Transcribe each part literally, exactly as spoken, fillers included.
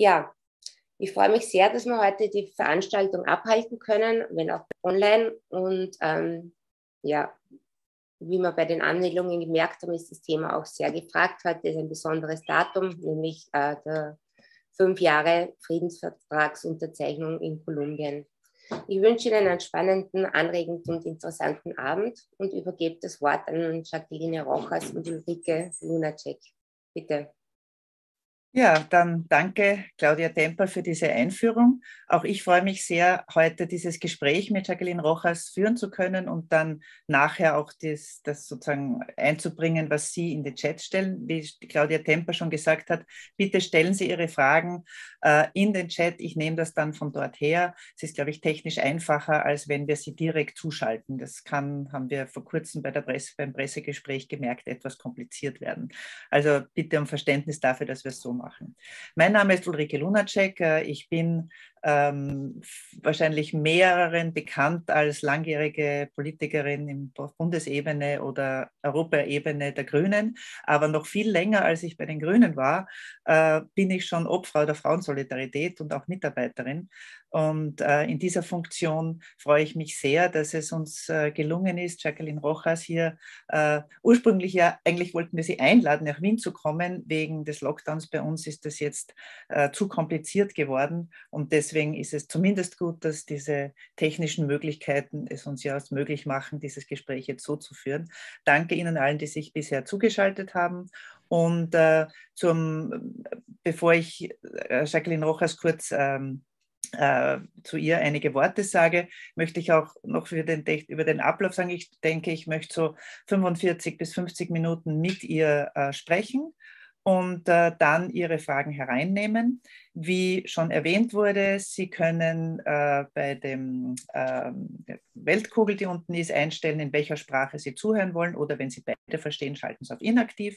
Ja, ich freue mich sehr, dass wir heute die Veranstaltung abhalten können, wenn auch online. Und ähm, ja, wie wir bei den Anmeldungen gemerkt haben, ist das Thema auch sehr gefragt. Heute ist ein besonderes Datum, nämlich äh, der fünf Jahre Friedensvertragsunterzeichnung in Kolumbien. Ich wünsche Ihnen einen spannenden, anregenden und interessanten Abend und übergebe das Wort an Jacqueline Rojas und Ulrike Lunacek. Bitte. Ja, dann danke Claudia Temper für diese Einführung. Auch ich freue mich sehr, heute dieses Gespräch mit Jacqueline Rojas führen zu können und dann nachher auch das, das sozusagen einzubringen, was Sie in den Chat stellen. Wie Claudia Temper schon gesagt hat, bitte stellen Sie Ihre Fragen äh, in den Chat. Ich nehme das dann von dort her. Es ist, glaube ich, technisch einfacher, als wenn wir sie direkt zuschalten. Das kann, haben wir vor kurzem bei der Presse, beim Pressegespräch gemerkt, etwas kompliziert werden. Also bitte um Verständnis dafür, dass wir es so machen. Machen. Mein Name ist Ulrike Lunacek. Ich bin ähm, wahrscheinlich mehreren bekannt als langjährige Politikerin in Bundesebene oder Europaebene der Grünen. Aber noch viel länger, als ich bei den Grünen war, äh, bin ich schon Obfrau der Frauensolidarität und auch Mitarbeiterin. Und äh, in dieser Funktion freue ich mich sehr, dass es uns äh, gelungen ist, Jacqueline Rojas hier äh, ursprünglich ja, eigentlich wollten wir sie einladen, nach Wien zu kommen. Wegen des Lockdowns bei uns ist das jetzt äh, zu kompliziert geworden. Und deswegen ist es zumindest gut, dass diese technischen Möglichkeiten es uns ja erst möglich machen, dieses Gespräch jetzt so zu führen. Danke Ihnen allen, die sich bisher zugeschaltet haben. Und äh, zum, bevor ich äh, Jacqueline Rojas kurz ähm, Äh, zu ihr einige Worte sage, möchte ich auch noch für den, über den Ablauf sagen. Ich denke, ich möchte so fünfundvierzig bis fünfzig Minuten mit ihr äh, sprechen und äh, dann ihre Fragen hereinnehmen. Wie schon erwähnt wurde, Sie können äh, bei dem äh, Weltkugel, die unten ist, einstellen, in welcher Sprache Sie zuhören wollen, oder wenn Sie beide verstehen, schalten Sie auf inaktiv.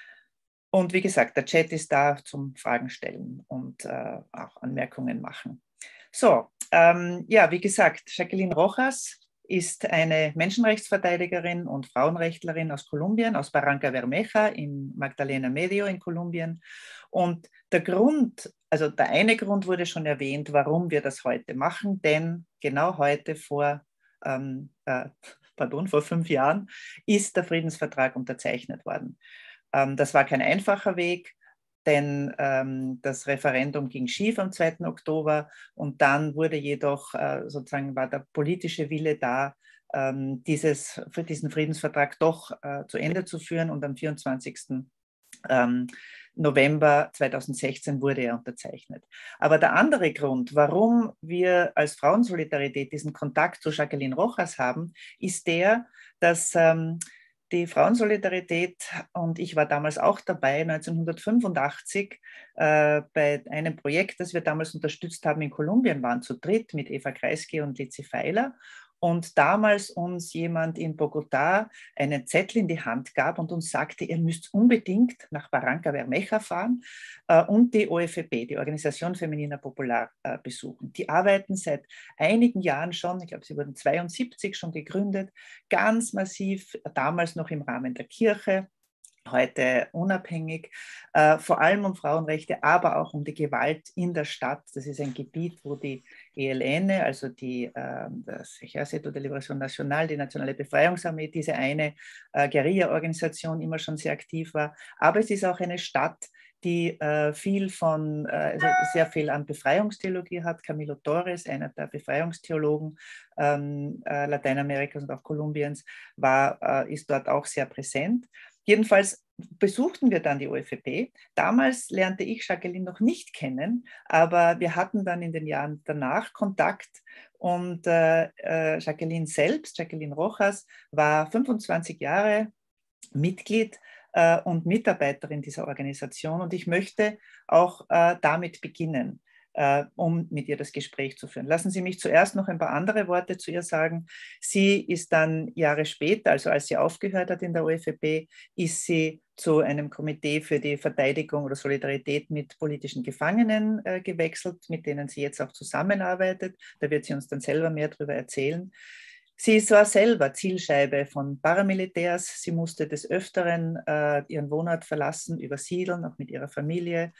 Und wie gesagt, der Chat ist da zum Fragen stellen und äh, auch Anmerkungen machen. So, ähm, ja, wie gesagt, Jacqueline Rojas ist eine Menschenrechtsverteidigerin und Frauenrechtlerin aus Kolumbien, aus Barranca Bermeja in Magdalena Medio in Kolumbien. Und der Grund, also der eine Grund wurde schon erwähnt, warum wir das heute machen, denn genau heute vor, ähm, äh, pardon, vor fünf Jahren ist der Friedensvertrag unterzeichnet worden. Ähm, das war kein einfacher Weg, denn ähm, das Referendum ging schief am zweiten Oktober und dann wurde jedoch äh, sozusagen war der politische Wille da, ähm, dieses, für diesen Friedensvertrag doch äh, zu Ende zu führen, und am vierundzwanzigsten Ähm, November zweitausendsechzehn wurde er unterzeichnet. Aber der andere Grund, warum wir als Frauensolidarität diesen Kontakt zu Jacqueline Rojas haben, ist der, dass ähm, die Frauensolidarität, und ich war damals auch dabei, neunzehnhundertfünfundachtzig, äh, bei einem Projekt, das wir damals unterstützt haben in Kolumbien, waren zu dritt mit Eva Kreisky und Lizi Feiler. Und damals uns jemand in Bogotá einen Zettel in die Hand gab und uns sagte, ihr müsst unbedingt nach Barranca Bermeja fahren äh, und die O F E P, die Organisation Femenina Popular, äh, besuchen. Die arbeiten seit einigen Jahren schon, ich glaube, sie wurden zweiundsiebzig schon gegründet, ganz massiv, damals noch im Rahmen der Kirche, heute unabhängig, äh, vor allem um Frauenrechte, aber auch um die Gewalt in der Stadt. Das ist ein Gebiet, wo die E L N, also die, äh, das Ejército de Liberación Nacional, die Nationale Befreiungsarmee, diese eine äh, Guerilla-Organisation immer schon sehr aktiv war. Aber es ist auch eine Stadt, die äh, viel von, äh, also sehr viel an Befreiungstheologie hat. Camilo Torres, einer der Befreiungstheologen ähm, äh, Lateinamerikas und auch Kolumbiens, war, äh, ist dort auch sehr präsent. Jedenfalls besuchten wir dann die O F E P. Damals lernte ich Jacqueline noch nicht kennen, aber wir hatten dann in den Jahren danach Kontakt, und äh, äh, Jacqueline selbst, Jacqueline Rojas, war fünfundzwanzig Jahre Mitglied äh, und Mitarbeiterin dieser Organisation, und ich möchte auch äh, damit beginnen, äh, um mit ihr das Gespräch zu führen. Lassen Sie mich zuerst noch ein paar andere Worte zu ihr sagen. Sie ist dann Jahre später, also als sie aufgehört hat in der O F E P, ist sie zu einem Komitee für die Verteidigung oder Solidarität mit politischen Gefangenen äh, gewechselt, mit denen sie jetzt auch zusammenarbeitet. Da wird sie uns dann selber mehr darüber erzählen. Sie war selber Zielscheibe von Paramilitärs. Sie musste des Öfteren äh, ihren Wohnort verlassen, übersiedeln, auch mit ihrer Familie.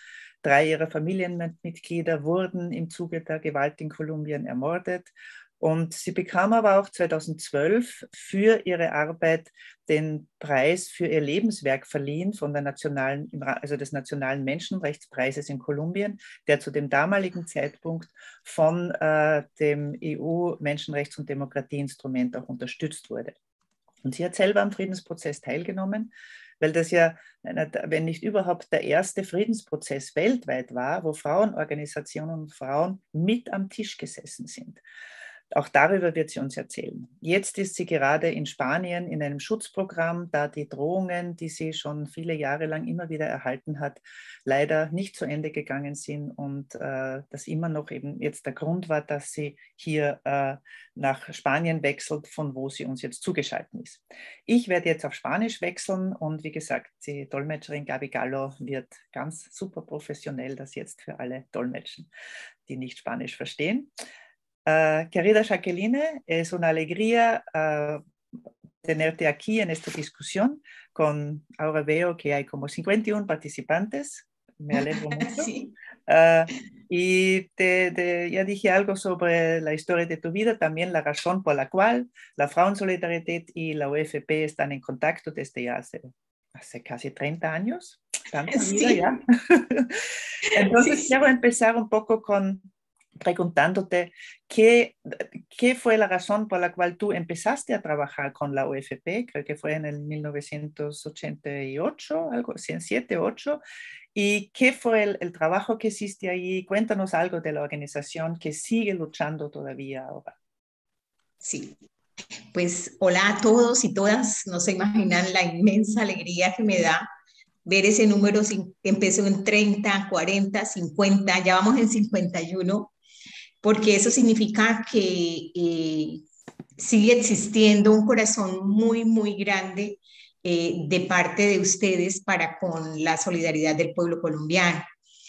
Drei ihrer Familienmitglieder wurden im Zuge der Gewalt in Kolumbien ermordet. Und sie bekam aber auch zweitausendzwölf für ihre Arbeit den Preis für ihr Lebenswerk verliehen von der nationalen, also des Nationalen Menschenrechtspreises in Kolumbien, der zu dem damaligen Zeitpunkt von äh, dem E U-Menschenrechts- und Demokratieinstrument auch unterstützt wurde. Und sie hat selber am Friedensprozess teilgenommen, weil das ja, wenn nicht überhaupt der erste Friedensprozess weltweit war, wo Frauenorganisationen und Frauen mit am Tisch gesessen sind. Auch darüber wird sie uns erzählen. Jetzt ist sie gerade in Spanien in einem Schutzprogramm, da die Drohungen, die sie schon viele Jahre lang immer wieder erhalten hat, leider nicht zu Ende gegangen sind und äh, das immer noch eben jetzt der Grund war, dass sie hier äh, nach Spanien wechselt, von wo sie uns jetzt zugeschaltet ist. Ich werde jetzt auf Spanisch wechseln und wie gesagt, die Dolmetscherin Gabi Gallo wird ganz super professionell das jetzt für alle dolmetschen, die nicht Spanisch verstehen. Uh, querida Jacqueline, es una alegría uh, tenerte aquí en esta discusión. Con, ahora veo que hay como cincuenta y uno participantes, me alegro mucho. Sí. Uh, y te, te, ya dije algo sobre la historia de tu vida, también la razón por la cual la Frauensolidarität y la U F P están en contacto desde ya hace, hace casi treinta años. Tanta Sí. vida ya. Entonces Sí. quiero empezar un poco con preguntándote qué, qué fue la razón por la cual tú empezaste a trabajar con la U F P, creo que fue en el mil novecientos ochenta y ocho, algo así, en siete, ocho, y qué fue el, el trabajo que hiciste ahí. Cuéntanos algo de la organización que sigue luchando todavía ahora. Sí, pues hola a todos y todas, no se imaginan la inmensa alegría que me da ver ese número, empezó en treinta, cuarenta, cincuenta, ya vamos en cincuenta y uno, porque eso significa que eh, sigue existiendo un corazón muy, muy grande eh, de parte de ustedes para con la solidaridad del pueblo colombiano.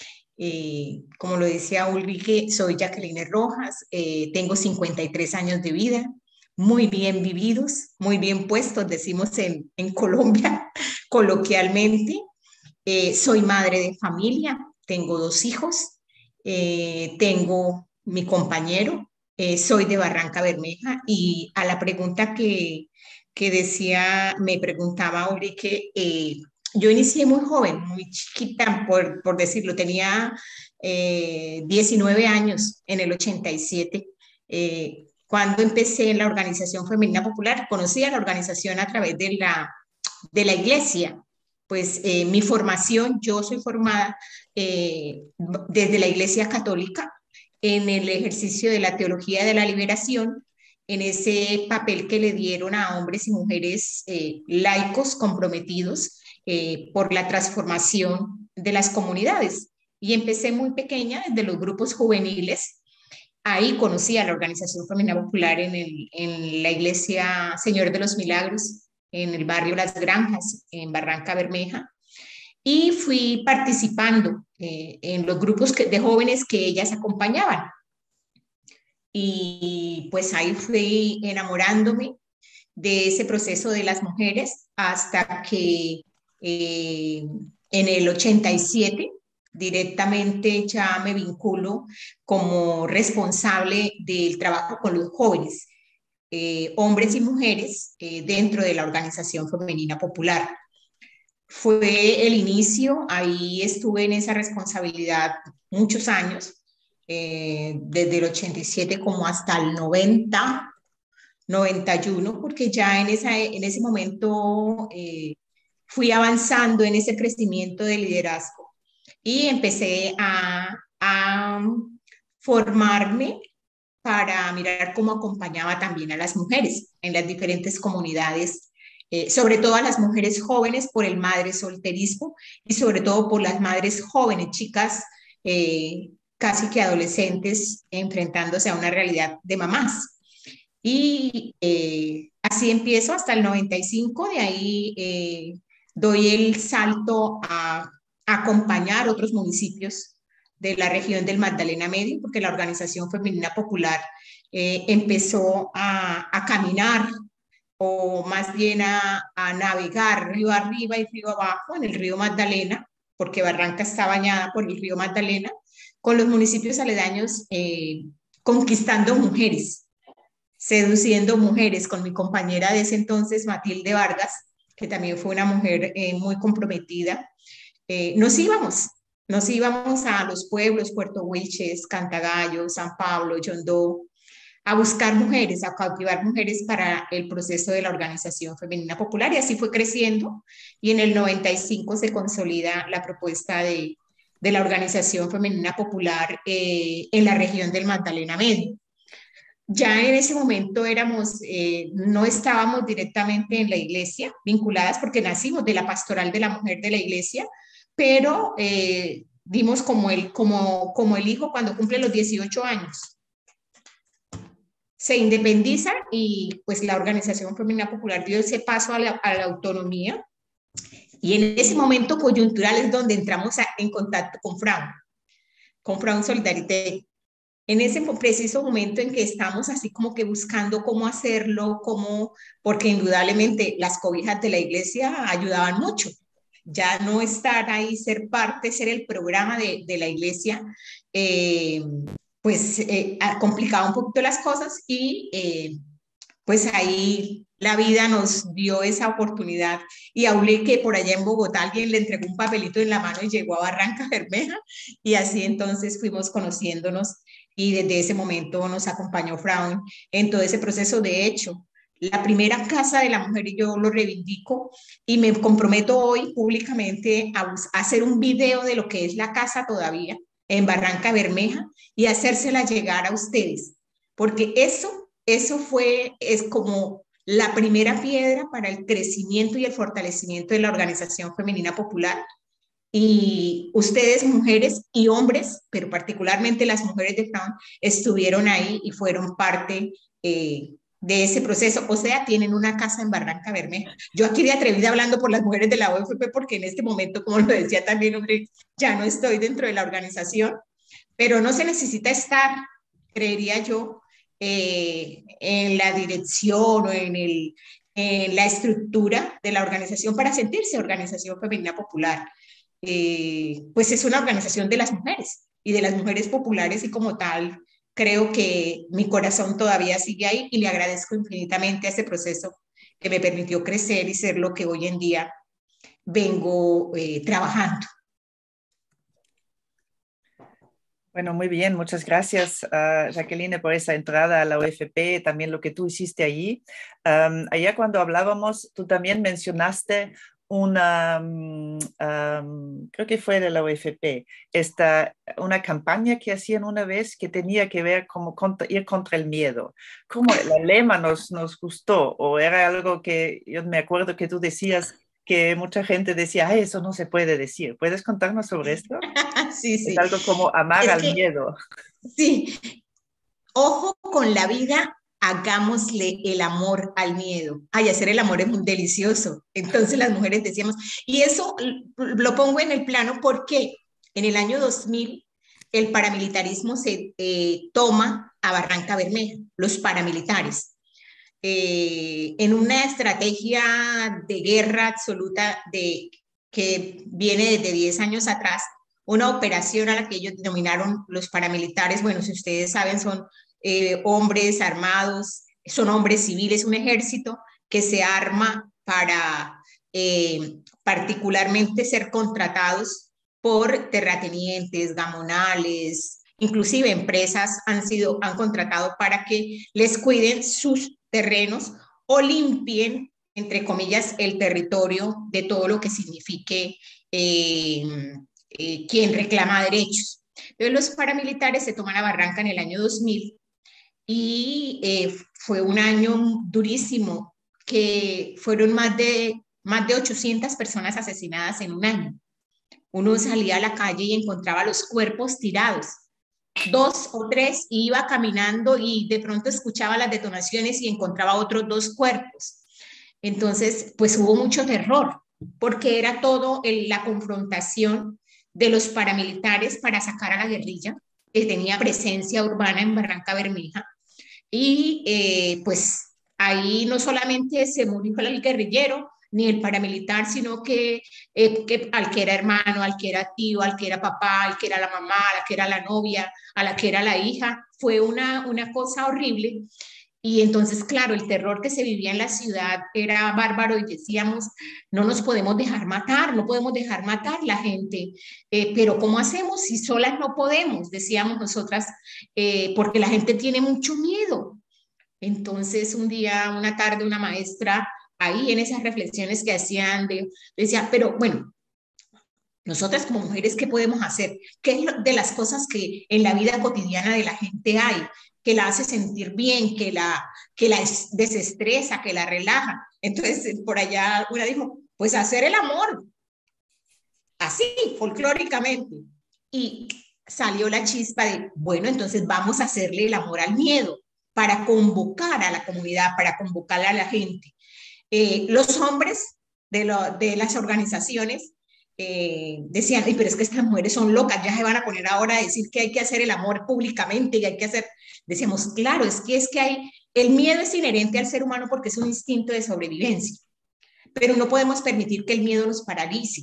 Eh, como lo decía Ulrike, soy Jacqueline Rojas, eh, tengo cincuenta y tres años de vida, muy bien vividos, muy bien puestos, decimos en, en Colombia coloquialmente. Eh, soy madre de familia, tengo dos hijos, eh, tengo mi compañero, eh, soy de Barranca Bermeja y a la pregunta que, que decía, me preguntaba Ulrike, eh, yo inicié muy joven, muy chiquita, por, por decirlo, tenía eh, diecinueve años en el ochenta y siete, eh, cuando empecé en la Organización Femenina Popular. Conocí a la organización a través de la, de la iglesia. Pues eh, mi formación, yo soy formada eh, desde la Iglesia Católica en el ejercicio de la teología de la liberación, en ese papel que le dieron a hombres y mujeres eh, laicos comprometidos eh, por la transformación de las comunidades. Y empecé muy pequeña, desde los grupos juveniles. Ahí conocí a la Organización Femenina Popular en, el, en la Iglesia Señor de los Milagros, en el barrio Las Granjas, en Barranca Bermeja, y fui participando eh, en los grupos que, de jóvenes que ellas acompañaban. Y pues ahí fui enamorándome de ese proceso de las mujeres hasta que eh, en el ochenta y siete directamente ya me vinculo como responsable del trabajo con los jóvenes. Eh, hombres y mujeres eh, dentro de la Organización Femenina Popular. Fue el inicio, ahí estuve en esa responsabilidad muchos años, eh, desde el ochenta y siete como hasta el noventa, noventa y uno, porque ya en, esa, en ese momento eh, fui avanzando en ese crecimiento de liderazgo y empecé a, a formarme para mirar cómo acompañaba también a las mujeres en las diferentes comunidades, eh, sobre todo a las mujeres jóvenes por el madre solterismo y sobre todo por las madres jóvenes, chicas eh, casi que adolescentes enfrentándose a una realidad de mamás. Y eh, así empiezo hasta el noventa y cinco, de ahí eh, doy el salto a, a acompañar otros municipios de la región del Magdalena Medio, porque la Organización Femenina Popular eh, empezó a, a caminar o más bien a, a navegar río arriba y río abajo en el río Magdalena porque Barranca está bañada por el río Magdalena, con los municipios aledaños, eh, conquistando mujeres, seduciendo mujeres, con mi compañera de ese entonces, Matilde Vargas, que también fue una mujer eh, muy comprometida. Eh, nos íbamos, nos íbamos a los pueblos, Puerto Wilches, Cantagallo, San Pablo, Yondó, a buscar mujeres, a cautivar mujeres para el proceso de la Organización Femenina Popular, y así fue creciendo, y en el noventa y cinco se consolida la propuesta de, de la Organización Femenina Popular eh, en la región del Magdalena Medio. Ya en ese momento éramos, eh, no estábamos directamente en la iglesia, vinculadas porque nacimos de la pastoral de la mujer de la iglesia, pero eh, dimos como el, como, como el hijo cuando cumple los dieciocho años. Se independiza y pues la Organización Femenina Popular dio ese paso a la, a la autonomía, y en ese momento coyuntural es donde entramos a, en contacto con Fraun, con Fraun Solidarité. En ese preciso momento en que estamos así como que buscando cómo hacerlo, cómo, porque indudablemente las cobijas de la iglesia ayudaban mucho. Ya no estar ahí, ser parte, ser el programa de, de la iglesia, eh, pues eh, complicaba un poquito las cosas, y eh, pues ahí la vida nos dio esa oportunidad, y hablé que por allá en Bogotá alguien le entregó un papelito en la mano y llegó a Barranca Bermeja, y así entonces fuimos conociéndonos, y desde ese momento nos acompañó Fraun en todo ese proceso. De hecho, la primera casa de la mujer, y yo lo reivindico y me comprometo hoy públicamente a, a hacer un video de lo que es la casa todavía en Barranca Bermeja y hacérsela llegar a ustedes, porque eso, eso fue, es como la primera piedra para el crecimiento y el fortalecimiento de la Organización Femenina Popular. Y ustedes, mujeres y hombres, pero particularmente las mujeres de Fraun, estuvieron ahí y fueron parte eh, de ese proceso. O sea, tienen una casa en Barranca Bermeja. Yo aquí de atrevida hablando por las mujeres de la O F P, porque en este momento, como lo decía también, hombre, ya no estoy dentro de la organización, pero no se necesita estar, creería yo, eh, en la dirección o en, el, en la estructura de la organización para sentirse Organización Femenina Popular. Eh, pues es una organización de las mujeres y de las mujeres populares, y como tal creo que mi corazón todavía sigue ahí, y le agradezco infinitamente a este proceso que me permitió crecer y ser lo que hoy en día vengo eh, trabajando. Bueno, muy bien, muchas gracias, uh, Jacqueline, por esa entrada a la O F P, también lo que tú hiciste allí. Um, allá cuando hablábamos, tú también mencionaste una, um, creo que fue de la O F P, esta, una campaña que hacían una vez que tenía que ver como contra, ir contra el miedo. ¿Cómo el lema nos, nos gustó? ¿O era algo que yo me acuerdo que tú decías que mucha gente decía, ay, eso no se puede decir? ¿Puedes contarnos sobre esto? Sí, sí. Es algo como amar es al que, miedo. Sí. Ojo con la vida, hagámosle el amor al miedo. Ay, hacer el amor es muy delicioso. Entonces las mujeres decíamos, y eso lo pongo en el plano porque en el año dos mil el paramilitarismo se eh, toma a Barranca Bermeja, los paramilitares. Eh, en una estrategia de guerra absoluta de, que viene desde diez años atrás, una operación a la que ellos denominaron los paramilitares. Bueno, si ustedes saben, son eh, hombres armados, son hombres civiles, un ejército que se arma para eh, particularmente ser contratados por terratenientes, gamonales, inclusive empresas han sido, han contratado para que les cuiden sus terrenos o limpien, entre comillas, el territorio de todo lo que signifique eh, eh, quien reclama derechos. Entonces los paramilitares se toman a Barranca en el año dos mil, y eh, fue un año durísimo, que fueron más de, más de ochocientas personas asesinadas en un año. Uno salía a la calle y encontraba los cuerpos tirados. Dos o tres, iba caminando y de pronto escuchaba las detonaciones y encontraba otros dos cuerpos. Entonces, pues hubo mucho terror, porque era todo el, la confrontación de los paramilitares para sacar a la guerrilla, que tenía presencia urbana en Barranca Bermeja. Y eh, pues ahí no solamente se murió el guerrillero, ni el paramilitar, sino que, eh, que al que era hermano, al que era tío, al que era papá, al que era la mamá, a la que era la novia, a la que era la hija. Fue una, una cosa horrible. Y entonces, claro, el terror que se vivía en la ciudad era bárbaro y decíamos, no nos podemos dejar matar, no podemos dejar matar la gente, eh, pero ¿cómo hacemos si solas no podemos? Decíamos nosotras, eh, porque la gente tiene mucho miedo. Entonces, un día, una tarde, una maestra, ahí en esas reflexiones que hacían, de, decía, pero bueno, nosotras como mujeres, ¿qué podemos hacer? ¿Qué es de las cosas que en la vida cotidiana de la gente hay? Que la hace sentir bien, que la, que la desestresa, que la relaja. Entonces, por allá una dijo, pues hacer el amor, así, folclóricamente. Y salió la chispa de, bueno, entonces vamos a hacerle el amor al miedo, para convocar a la comunidad, para convocar a la gente. Eh, los hombres de, lo, de las organizaciones Eh, decían, pero es que estas mujeres son locas, ya se van a poner ahora a decir que hay que hacer el amor públicamente y hay que hacer, decíamos, claro, es que es que hay, el miedo es inherente al ser humano porque es un instinto de sobrevivencia, pero no podemos permitir que el miedo nos paralice.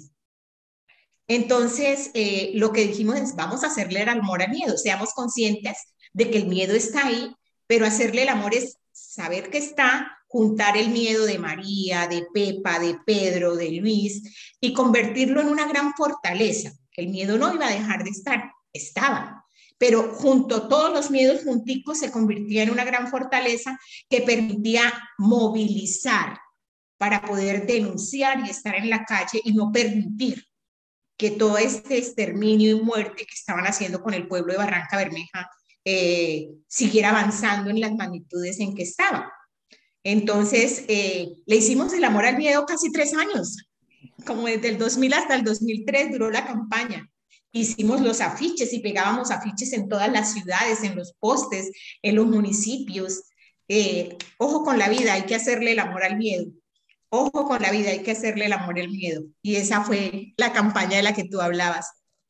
Entonces, eh, lo que dijimos es, vamos a hacerle el amor al miedo, seamos conscientes de que el miedo está ahí, pero hacerle el amor es saber que está, juntar el miedo de María, de Pepa, de Pedro, de Luis, y convertirlo en una gran fortaleza. El miedo no iba a dejar de estar, estaba, pero junto todos los miedos junticos se convertía en una gran fortaleza que permitía movilizar para poder denunciar y estar en la calle y no permitir que todo este exterminio y muerte que estaban haciendo con el pueblo de Barranca Bermeja eh, siguiera avanzando en las magnitudes en que estaba. Entonces, eh, le hicimos el amor al miedo casi tres años, como desde el dos mil hasta el dos mil tres duró la campaña. Hicimos los afiches y pegábamos afiches en todas las ciudades, en los postes, en los municipios. Eh, ojo con la vida, hay que hacerle el amor al miedo. Ojo con la vida, hay que hacerle el amor al miedo. Y esa fue la campaña de la que tú hablabas.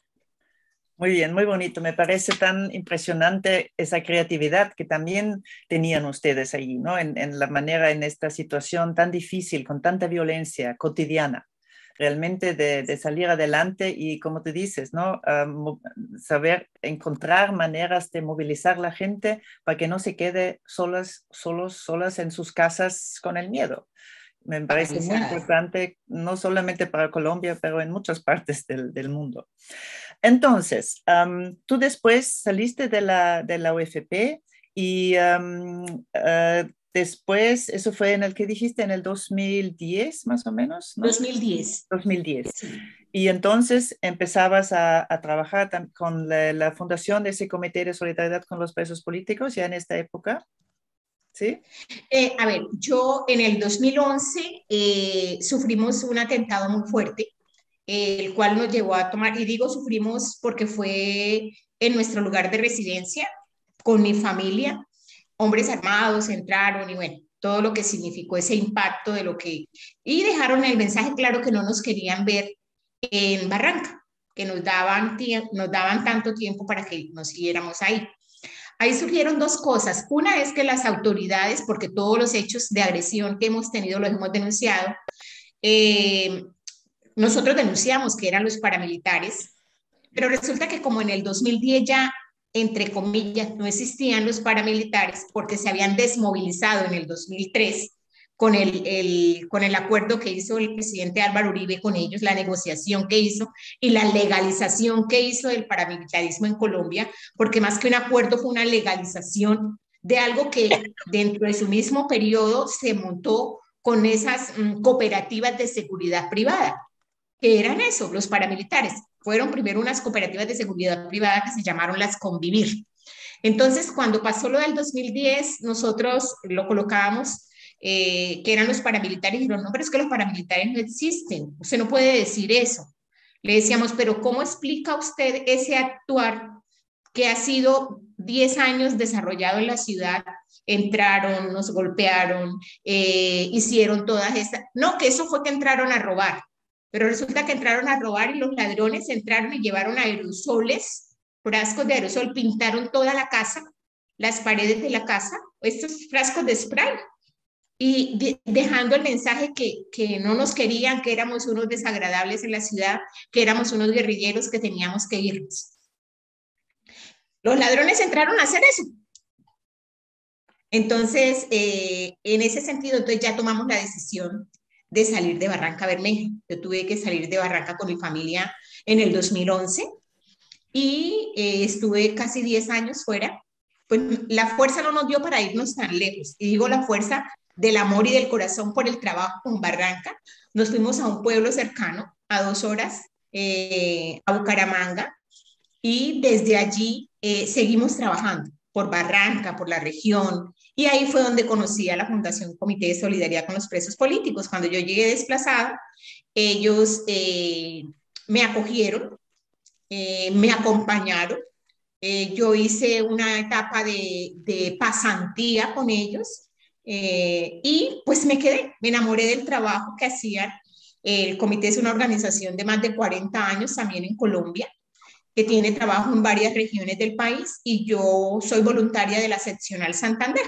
Muy bien, muy bonito. Me parece tan impresionante esa creatividad que también tenían ustedes allí, ¿no? En, en la manera, en esta situación tan difícil, con tanta violencia cotidiana, realmente de, de salir adelante y, como te dices, ¿no? Um, saber encontrar maneras de movilizar a la gente para que no se quede solas, solos, solas en sus casas con el miedo. Me parece muy importante, no solamente para Colombia, pero en muchas partes del, del mundo. Entonces, um, tú después saliste de la, de la U F P y um, uh, después, eso fue en el que dijiste, en el dos mil diez más o menos, ¿no? dos mil diez. dos mil diez. Sí. Y entonces empezabas a, a trabajar con la, la fundación de ese Comité de Solidaridad con los Presos Políticos ya en esta época. ¿Sí? Eh, a ver, yo en el dos mil once eh, sufrimos un atentado muy fuerte, eh, el cual nos llevó a tomar, y digo sufrimos porque fue en nuestro lugar de residencia, con mi familia, hombres armados entraron y bueno, todo lo que significó ese impacto de lo que, y dejaron el mensaje claro que no nos querían ver en Barranca, que nos daban, nos daban tanto tiempo para que nos siguiéramos ahí. Ahí surgieron dos cosas. Una es que las autoridades, porque todos los hechos de agresión que hemos tenido los hemos denunciado, eh, nosotros denunciamos que eran los paramilitares, pero resulta que como en el dos mil diez ya, entre comillas, no existían los paramilitares porque se habían desmovilizado en el dos mil tres con el, el, con el acuerdo que hizo el presidente Álvaro Uribe con ellos, la negociación que hizo y la legalización que hizo del paramilitarismo en Colombia, porque más que un acuerdo fue una legalización de algo que dentro de su mismo periodo se montó con esas um, cooperativas de seguridad privada, que eran eso, los paramilitares. Fueron primero unas cooperativas de seguridad privada que se llamaron las Convivir. Entonces, cuando pasó lo del dos mil diez, nosotros lo colocábamos Eh, que eran los paramilitares, y dijeron, no, pero es que los paramilitares no existen, usted no puede decir eso. Le decíamos, pero ¿cómo explica usted ese actuar que ha sido diez años desarrollado en la ciudad? Entraron, nos golpearon, eh, hicieron todas estas, no, que eso fue que entraron a robar, pero resulta que entraron a robar y los ladrones entraron y llevaron aerosoles, frascos de aerosol, pintaron toda la casa, las paredes de la casa, estos frascos de spray, y de, dejando el mensaje que, que no nos querían, que éramos unos desagradables en la ciudad, que éramos unos guerrilleros que teníamos que irnos. Los ladrones entraron a hacer eso. Entonces, eh, en ese sentido, entonces ya tomamos la decisión de salir de Barranca Bermeja. Yo tuve que salir de Barranca con mi familia en el dos mil once y eh, estuve casi diez años fuera. Pues la fuerza no nos dio para irnos tan lejos. Y digo la fuerza del amor y del corazón por el trabajo con Barranca. Nos fuimos a un pueblo cercano, a dos horas, eh, a Bucaramanga, y desde allí eh, seguimos trabajando por Barranca, por la región, y ahí fue donde conocí a la Fundación Comité de Solidaridad con los Presos Políticos. Cuando yo llegué desplazada, ellos eh, me acogieron, eh, me acompañaron. Eh, yo hice una etapa de, de pasantía con ellos eh, y pues me quedé, me enamoré del trabajo que hacían. El comité es una organización de más de cuarenta años también en Colombia, que tiene trabajo en varias regiones del país, y yo soy voluntaria de la seccional Santander.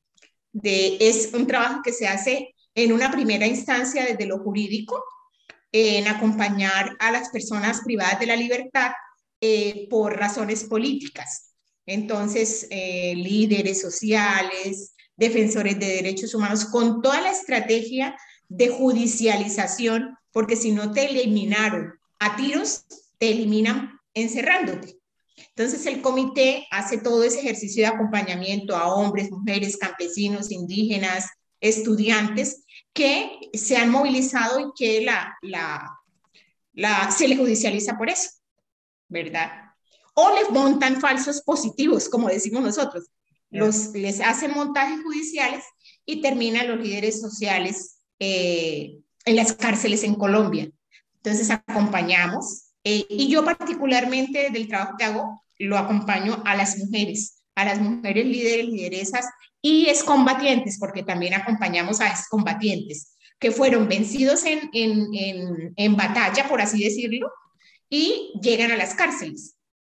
De, es un trabajo que se hace en una primera instancia desde lo jurídico, en acompañar a las personas privadas de la libertad eh, por razones políticas. Entonces, eh, líderes sociales, defensores de derechos humanos, con toda la estrategia de judicialización, porque si no te eliminaron a tiros, te eliminan encerrándote. Entonces el comité hace todo ese ejercicio de acompañamiento a hombres, mujeres, campesinos, indígenas, estudiantes que se han movilizado y que la, la, la, se les judicializa por eso, ¿verdad? O les montan falsos positivos, como decimos nosotros. Los, les hacen montajes judiciales y terminan los líderes sociales eh, en las cárceles en Colombia. Entonces acompañamos. Eh, y yo particularmente del trabajo que hago, lo acompaño a las mujeres, a las mujeres líderes, lideresas y excombatientes, porque también acompañamos a excombatientes que fueron vencidos en, en, en, en batalla, por así decirlo, y llegan a las cárceles.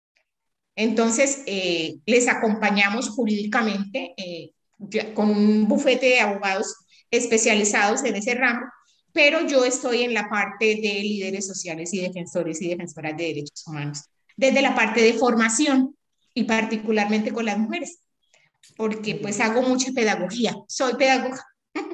Entonces, eh, les acompañamos jurídicamente eh, con un bufete de abogados especializados en ese ramo, pero yo estoy en la parte de líderes sociales y defensores y defensoras de derechos humanos, desde la parte de formación y particularmente con las mujeres, porque pues hago mucha pedagogía, soy pedagoga.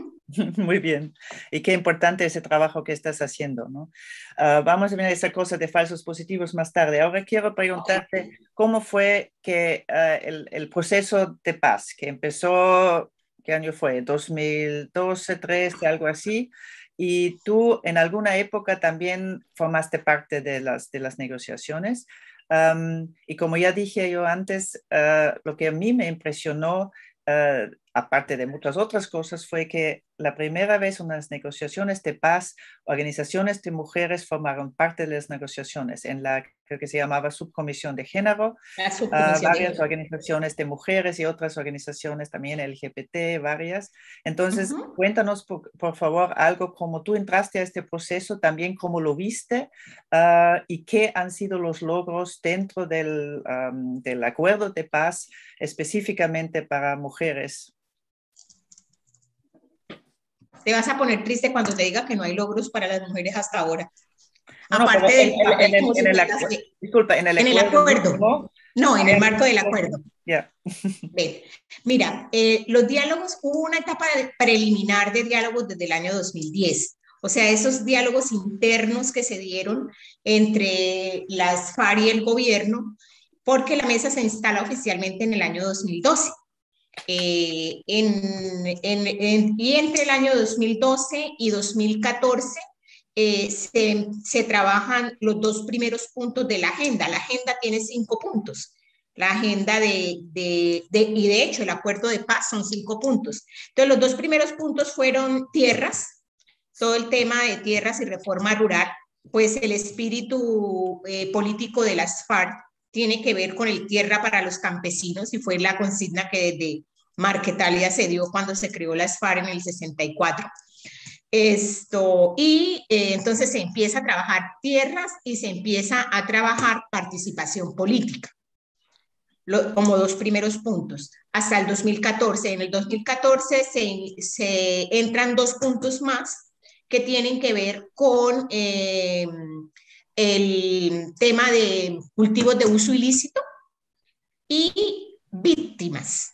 Muy bien. Y qué importante ese trabajo que estás haciendo, ¿no? Uh, vamos a ver esa cosa de falsos positivos más tarde. Ahora quiero preguntarte cómo fue que uh, el, el proceso de paz, que empezó, ¿qué año fue? ¿dos mil doce, trece, algo así? Y tú en alguna época también formaste parte de las, de las negociaciones. Um, y como ya dije yo antes, uh, lo que a mí me impresionó, uh, aparte de muchas otras cosas, fue que la primera vez en las negociaciones de paz, organizaciones de mujeres formaron parte de las negociaciones en la, creo que se llamaba Subcomisión de Género, uh, varias de organizaciones de mujeres y otras organizaciones también L G B T, varias. Entonces, uh-huh. cuéntanos, por, por favor, algo como tú entraste a este proceso, también cómo lo viste uh, y qué han sido los logros dentro del, um, del acuerdo de paz específicamente para mujeres. Te vas a poner triste cuando te diga que no hay logros para las mujeres hasta ahora. No, Aparte del papel, en, en, en el acuerdo. Que, disculpa, en el en acuerdo. El acuerdo. ¿No? no, en el marco del acuerdo. Yeah. Ven, mira, eh, los diálogos, hubo una etapa de, preliminar de diálogos desde el año dos mil diez. O sea, esos diálogos internos que se dieron entre las FARC y el gobierno, porque la mesa se instala oficialmente en el año dos mil doce. Eh, en, en, en, y entre el año dos mil doce y dos mil catorce eh, se, se trabajan los dos primeros puntos de la agenda. La agenda tiene cinco puntos. La agenda de, de, de, y de hecho el acuerdo de paz son cinco puntos. Entonces los dos primeros puntos fueron tierras, todo el tema de tierras y reforma rural, pues el espíritu eh, político de las FARC tiene que ver con el tierra para los campesinos y fue la consigna que desde Marquetalia se dio cuando se creó las FARC en el sesenta y cuatro. Esto, y eh, entonces se empieza a trabajar tierras y se empieza a trabajar participación política. lo, como dos primeros puntos, hasta el dos mil catorce. En el dos mil catorce se, se entran dos puntos más que tienen que ver con eh, el tema de cultivos de uso ilícito y víctimas.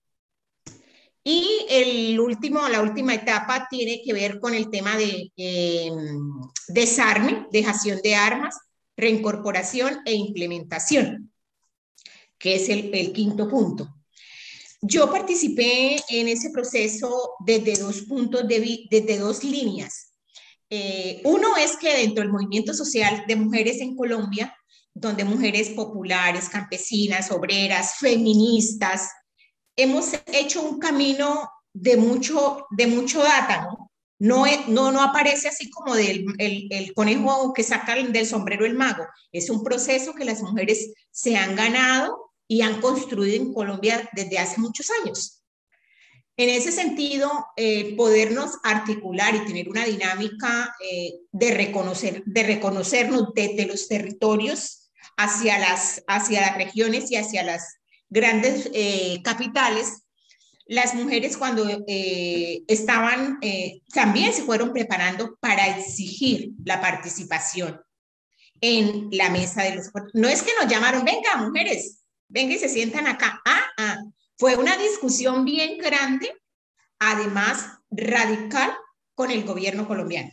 Y el último, la última etapa tiene que ver con el tema de eh, desarme, dejación de armas, reincorporación e implementación, que es el, el quinto punto. Yo participé en ese proceso desde dos puntos de desde dos líneas. Eh, uno es que dentro del movimiento social de mujeres en Colombia, donde mujeres populares, campesinas, obreras, feministas, hemos hecho un camino de mucho, de mucho data, ¿no? No, no, no aparece así como del el, el conejo que saca del sombrero el mago. Es un proceso que las mujeres se han ganado y han construido en Colombia desde hace muchos años. En ese sentido, eh, podernos articular y tener una dinámica eh, de, reconocer, de reconocernos desde los territorios hacia las, hacia las regiones y hacia las grandes eh, capitales, las mujeres cuando eh, estaban, eh, también se fueron preparando para exigir la participación en la mesa de los... No es que nos llamaron, venga, mujeres, venga y se sientan acá. Ah, ah, fue una discusión bien grande, además radical, con el gobierno colombiano.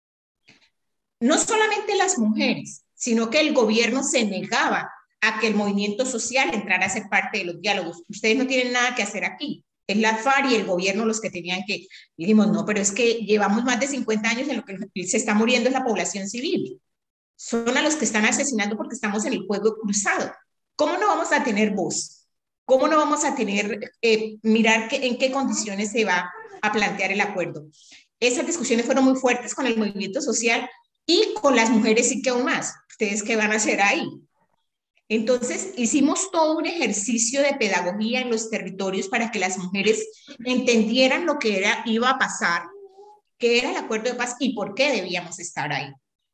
No solamente las mujeres, sino que el gobierno se negaba a que el movimiento social entrara a ser parte de los diálogos. Ustedes no tienen nada que hacer aquí. Es la FARC y el gobierno los que tenían que... Y dijimos, no, pero es que llevamos más de cincuenta años en lo que se está muriendo es la población civil. Son a los que están asesinando porque estamos en el fuego cruzado. ¿Cómo no vamos a tener voz? ¿Cómo no vamos a tener, eh, mirar que, en qué condiciones se va a plantear el acuerdo? Esas discusiones fueron muy fuertes con el movimiento social y con las mujeres sí que aún más. ¿Ustedes qué van a hacer ahí? Entonces, hicimos todo un ejercicio de pedagogía en los territorios para que las mujeres entendieran lo que era, iba a pasar, qué era el acuerdo de paz y por qué debíamos estar ahí.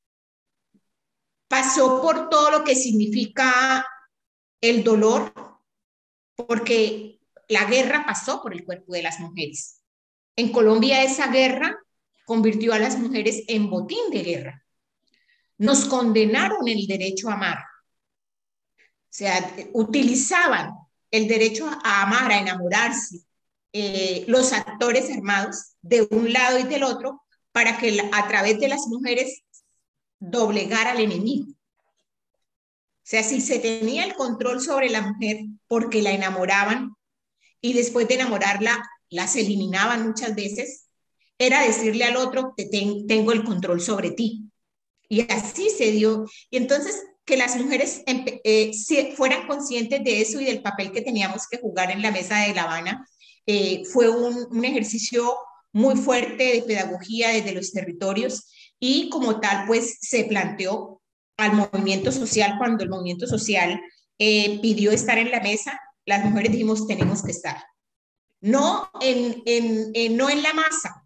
Pasó por todo lo que significa el dolor, porque la guerra pasó por el cuerpo de las mujeres. En Colombia esa guerra convirtió a las mujeres en botín de guerra. Nos condenaron el derecho a amar. O sea, utilizaban el derecho a amar, a enamorarse, eh, los actores armados de un lado y del otro, para que a través de las mujeres doblegar al enemigo. O sea, si se tenía el control sobre la mujer porque la enamoraban y después de enamorarla las eliminaban muchas veces, era decirle al otro, te ten, tengo el control sobre ti. Y así se dio. Y entonces, que las mujeres eh, fueran conscientes de eso y del papel que teníamos que jugar en la mesa de La Habana, eh, fue un, un ejercicio muy fuerte de pedagogía desde los territorios y como tal, pues se planteó al movimiento social. Cuando el movimiento social eh, pidió estar en la mesa, las mujeres dijimos, tenemos que estar. No en, en, en, no en la masa,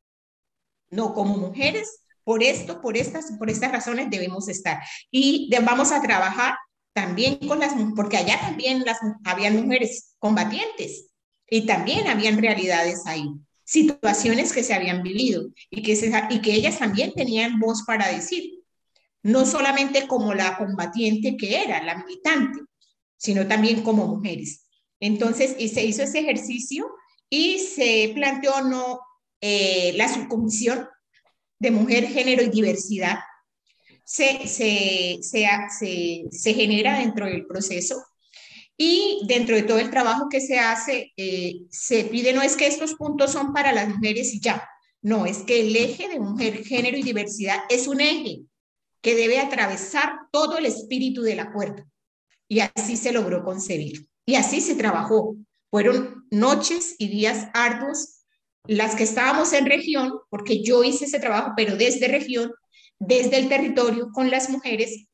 no, como mujeres, por esto, por estas, por estas razones debemos estar. Y de, vamos a trabajar también con las mujeres, porque allá también las, habían mujeres combatientes y también habían realidades ahí, situaciones que se habían vivido y que, se, y que ellas también tenían voz para decir, no solamente como la combatiente que era, la militante, sino también como mujeres. Entonces, y se hizo ese ejercicio y se planteó no, eh, la subcomisión de mujer, género y diversidad. Se, se, se, se, se genera dentro del proceso y dentro de todo el trabajo que se hace, eh, se pide, no es que estos puntos son para las mujeres y ya, no, es que el eje de mujer, género y diversidad es un eje que debe atravesar todo el espíritu del acuerdo. Y así se logró concebir. Y así se trabajó. Fueron noches y días arduos, las que estábamos en región, porque yo hice ese trabajo, pero desde región, desde el territorio, con las mujeres,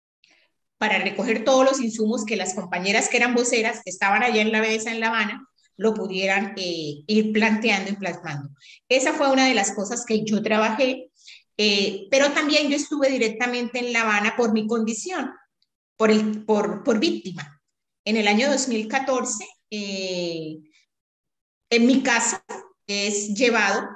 para recoger todos los insumos que las compañeras que eran voceras, que estaban allá en la mesa en La Habana, lo pudieran eh, ir planteando y plasmando. Esa fue una de las cosas que yo trabajé, eh, pero también yo estuve directamente en La Habana por mi condición, por, el, por, por víctima. en el año dos mil catorce, eh, en mi caso, es llevado,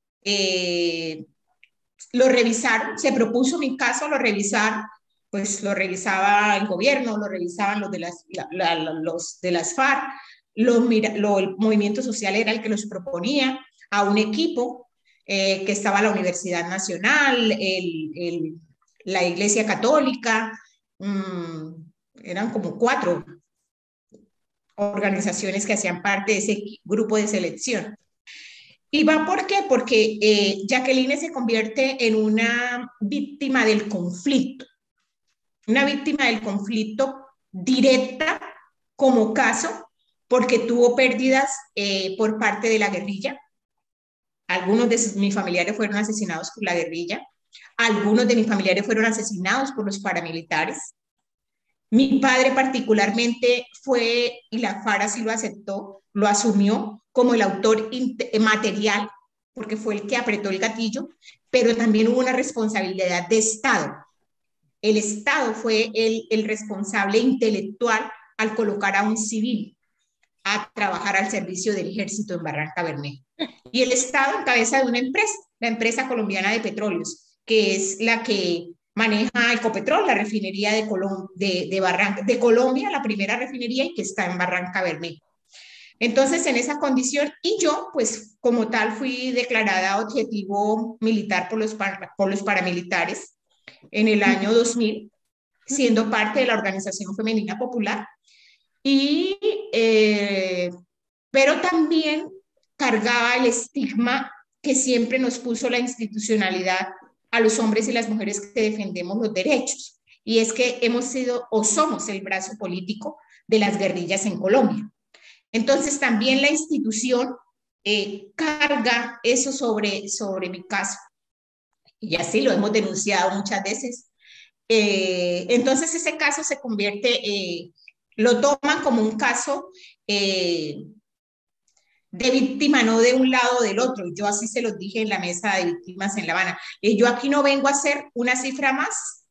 eh, lo revisaron, se propuso mi caso, lo revisaron, pues lo revisaba el gobierno, lo revisaban los de las, la, la, los de las FARC, lo, lo, el movimiento social era el que los proponía a un equipo eh, que estaba la Universidad Nacional, el, el, la Iglesia Católica, mmm, eran como cuatro organizaciones que hacían parte de ese grupo de selección. ¿Y va por qué? Porque eh, Jacqueline se convierte en una víctima del conflicto, una víctima del conflicto directa como caso, porque tuvo pérdidas eh, por parte de la guerrilla. Algunos de sus, mis familiares fueron asesinados por la guerrilla, algunos de mis familiares fueron asesinados por los paramilitares. Mi padre particularmente fue, y la FARC así lo aceptó, lo asumió como el autor material, porque fue el que apretó el gatillo, pero también hubo una responsabilidad de Estado. El Estado fue el, el responsable intelectual al colocar a un civil a trabajar al servicio del ejército en Barranca Bermeja. Y el Estado en cabeza de una empresa, la empresa colombiana de petróleos, que es la que maneja Ecopetrol, la refinería de, Colom de, de, Barranca, de Colombia, la primera refinería, y que está en Barranca Bermeja. Entonces, en esa condición, y yo, pues, como tal, fui declarada objetivo militar por los, por los paramilitares en el año dos mil, siendo parte de la Organización Femenina Popular, y, eh, pero también cargaba el estigma que siempre nos puso la institucionalidad a los hombres y las mujeres que defendemos los derechos, y es que hemos sido o somos el brazo político de las guerrillas en Colombia. Entonces también la institución eh, carga eso sobre, sobre mi caso, y así lo hemos denunciado muchas veces. Eh, entonces ese caso se convierte, eh, lo toman como un caso eh, de víctima, no de un lado o del otro. Yo así se los dije en la mesa de víctimas en La Habana. Eh, yo aquí no vengo a hacer una cifra más,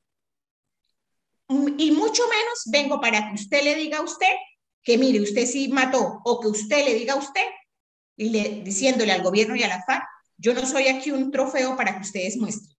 y mucho menos vengo para que usted le diga a usted que mire, usted sí mató, o que usted le diga a usted, y le, diciéndole al gobierno y a la FARC, yo no soy aquí un trofeo para que ustedes muestren.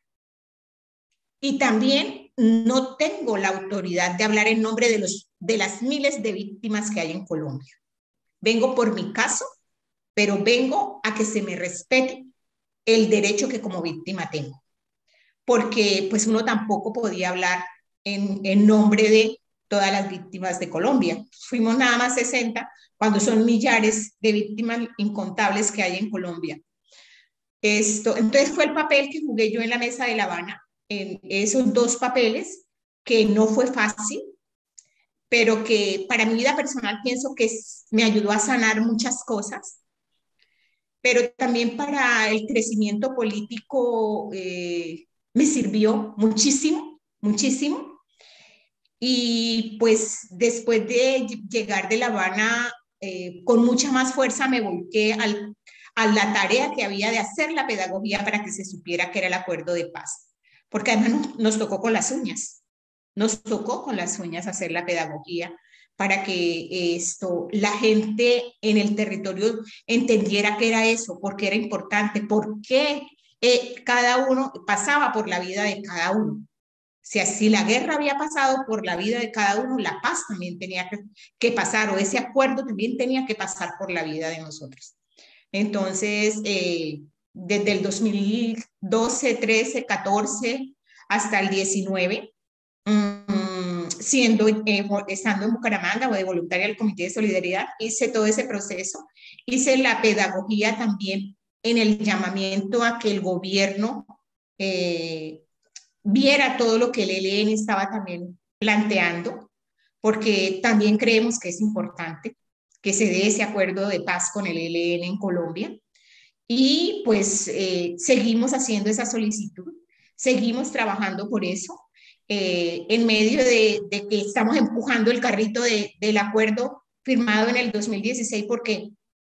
Y también no tengo la autoridad de hablar en nombre de, los, de las miles de víctimas que hay en Colombia. Vengo por mi caso, pero vengo a que se me respete el derecho que como víctima tengo. Porque pues uno tampoco podía hablar en, en nombre de todas las víctimas de Colombia. Fuimos nada más sesenta, cuando son millares de víctimas incontables que hay en Colombia. Esto, entonces fue el papel que jugué yo en la mesa de La Habana, en esos dos papeles, que no fue fácil, pero que para mi vida personal pienso que me ayudó a sanar muchas cosas, pero también para el crecimiento político eh, me sirvió muchísimo, muchísimo. Y pues después de llegar de La Habana, eh, con mucha más fuerza me volqué al, a la tarea que había de hacer la pedagogía para que se supiera que era el acuerdo de paz. Porque además nos, nos tocó con las uñas, nos tocó con las uñas hacer la pedagogía para que esto, la gente en el territorio entendiera qué era eso, por qué era importante, por qué eh, cada uno pasaba por la vida de cada uno. O sea, si la guerra había pasado por la vida de cada uno, la paz también tenía que, que pasar, o ese acuerdo también tenía que pasar por la vida de nosotros. Entonces, eh, desde el dos mil doce, trece, catorce hasta el diecinueve, mmm, siendo, eh, estando en Bucaramanga o de voluntaria del Comité de Solidaridad, hice todo ese proceso, hice la pedagogía también en el llamamiento a que el gobierno eh, viera todo lo que el E L N estaba también planteando, porque también creemos que es importante que se dé ese acuerdo de paz con el E L N en Colombia. Y pues eh, seguimos haciendo esa solicitud, seguimos trabajando por eso, eh, en medio de, de que estamos empujando el carrito de, del acuerdo firmado en el dos mil dieciséis, porque